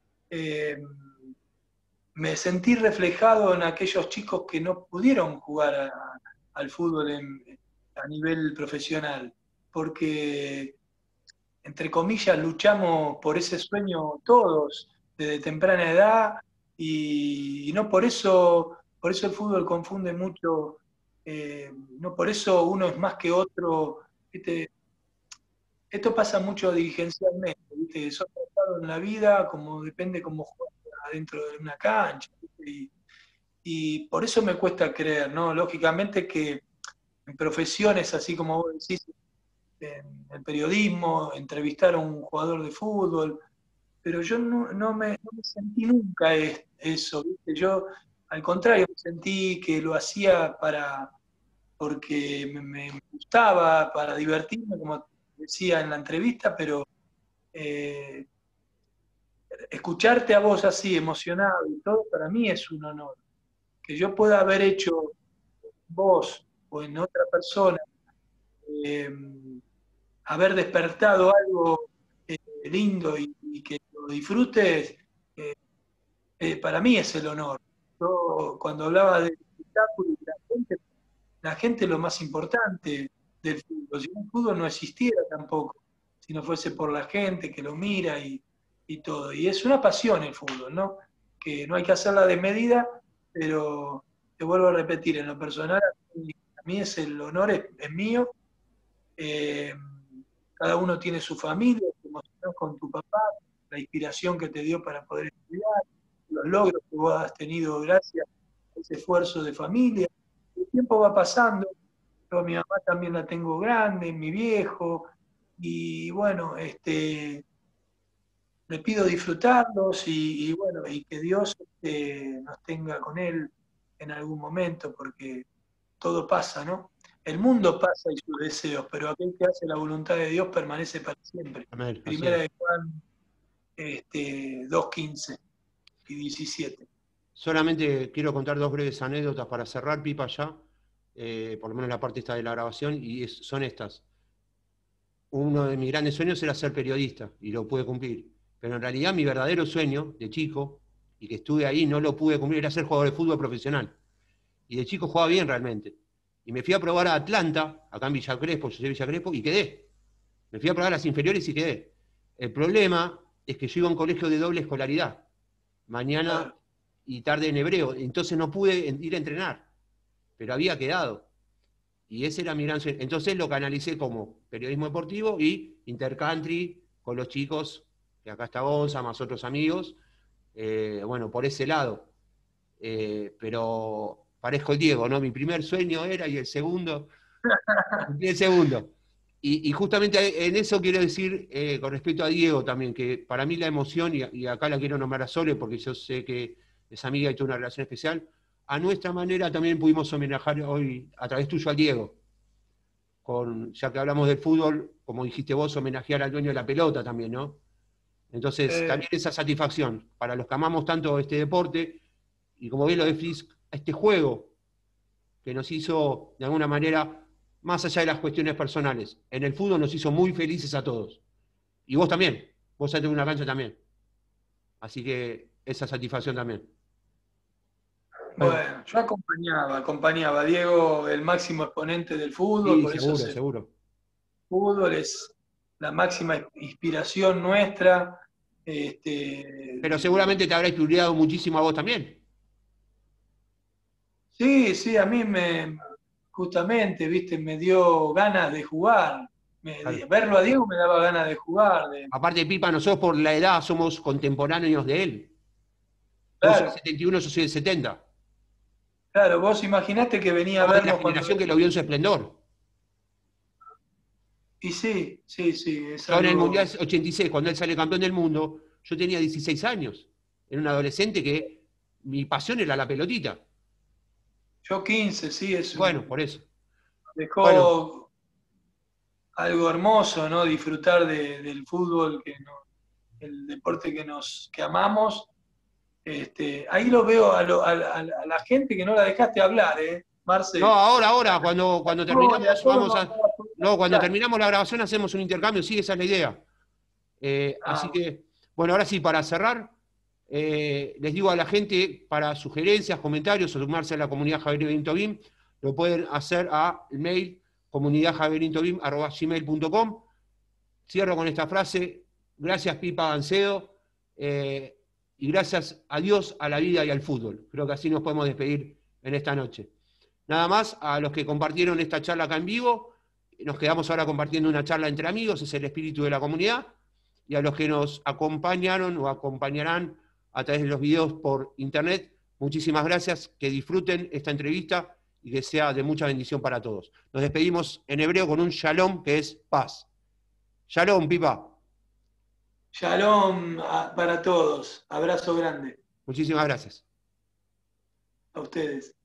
me sentí reflejado en aquellos chicos que no pudieron jugar al fútbol a nivel profesional, porque, entre comillas, luchamos por ese sueño todos desde temprana edad y no por eso el fútbol confunde mucho. No por eso uno es más que otro, ¿viste? Esto pasa mucho dirigencialmente, ¿viste? Sos tratado en la vida como depende cómo juegas adentro de una cancha, ¿viste? Y por eso me cuesta creer, ¿no? Lógicamente que en profesiones, así como vos decís, en el periodismo, entrevistar a un jugador de fútbol, pero yo no me sentí nunca eso, ¿viste? Yo, al contrario, me sentí que lo hacía porque me gustaba, para divertirme, como decía en la entrevista, pero eh, escucharte a vos así, emocionado y todo, para mí es un honor. Que yo pueda haber hecho vos o en otra persona, eh, haber despertado algo lindo y que lo disfrutes, eh, para mí es el honor. Yo, cuando hablaba del espectáculo y de la gente es lo más importante del fútbol. Si el fútbol no existiera tampoco, si no fuese por la gente que lo mira y todo. Y es una pasión el fútbol, ¿no? Que no hay que hacerla de medida, pero te vuelvo a repetir, en lo personal, a mí es el honor, es mío. Eh, Cada uno tiene su familia, te emocionás con tu papá, la inspiración que te dio para poder estudiar, los logros que vos has tenido gracias a ese esfuerzo de familia. El tiempo va pasando, yo a mi mamá también la tengo grande, mi viejo, y bueno, le pido disfrutarlos y bueno, y que Dios nos tenga con él en algún momento, porque todo pasa, ¿no? El mundo pasa y sus deseos, pero aquel que hace la voluntad de Dios permanece para siempre. Amén, así Primera es. de Juan 2:15 y 17. Solamente quiero contar dos breves anécdotas para cerrar, Pipa, ya, por lo menos la parte esta de la grabación, y son estas. Uno de mis grandes sueños era ser periodista, y lo pude cumplir. Pero en realidad mi verdadero sueño de chico, y que estuve ahí, no lo pude cumplir, era ser jugador de fútbol profesional. Y de chico jugaba bien realmente. Y me fui a probar a Atlanta, acá en Villa Crespo, yo soy de Villa Crespo, y quedé. Me fui a probar a las inferiores y quedé. El problema es que yo iba a un colegio de doble escolaridad, mañana Claro. y tarde en hebreo, entonces no pude ir a entrenar, pero había quedado. Y ese era mi gran sueño. Entonces lo canalicé como periodismo deportivo y intercountry con los chicos, que acá está Gonza, más otros amigos, bueno, por ese lado. Pero parezco el Diego, ¿no? Mi primer sueño era y el segundo. Y justamente en eso quiero decir, con respecto a Diego también, que para mí la emoción, y acá la quiero nombrar a Sole, porque yo sé que es amiga y tuvo una relación especial, a nuestra manera también pudimos homenajear hoy, a través tuyo, al Diego. Ya que hablamos del fútbol, como dijiste vos, homenajear al dueño de la pelota también, ¿no? Entonces, también esa satisfacción, para los que amamos tanto este deporte, y como bien lo decís, este juego que nos hizo, de alguna manera, más allá de las cuestiones personales, en el fútbol nos hizo muy felices a todos. Y vos también, vos saliste en una cancha también. Así que esa satisfacción también. Bueno, yo acompañaba a Diego, el máximo exponente del fútbol, Sí, por eso seguro, el seguro. fútbol es la máxima inspiración nuestra. Pero seguramente te habrá inspirado muchísimo a vos también. Sí, sí, a mí justamente, viste, me dio ganas de jugar. Claro. Verlo a Diego me daba ganas de jugar. Aparte, Pipa, nosotros por la edad somos contemporáneos de él. Vos sos del Claro, 71, yo soy del 70. claro, vos imaginate que venía a Somos de la vernos cuando... generación que lo vio en su esplendor. Y sí, sí, sí, es Yo en el Mundial algo... 86, cuando él sale campeón del mundo, yo tenía 16 años. Era un adolescente que mi pasión era la pelotita. Yo 15, sí, Bueno, por eso. Bueno, dejó algo hermoso, ¿no? Disfrutar del fútbol, el deporte que amamos. Ahí lo veo a la gente que no la dejaste hablar, no, Marce. ahora, cuando terminamos, vamos a. No, cuando Claro. terminamos la grabación hacemos un intercambio, sí, esa es la idea. Así que, bueno, ahora sí, para cerrar, les digo a la gente, para sugerencias, comentarios o sumarse a la comunidad Javier Benito BIM, lo pueden hacer al mail comunidadjavierintobim@gmail.com. Cierro con esta frase: gracias, Pipa Gancedo, y gracias a Dios, a la vida y al fútbol. Creo que así nos podemos despedir en esta noche. Nada más, a los que compartieron esta charla acá en vivo, nos quedamos ahora compartiendo una charla entre amigos, es el espíritu de la comunidad, y a los que nos acompañaron o acompañarán a través de los videos por internet, muchísimas gracias, que disfruten esta entrevista y que sea de mucha bendición para todos. Nos despedimos en hebreo con un shalom, que es paz. Shalom, Pipa. Shalom para todos. Abrazo grande Muchísimas gracias. a ustedes.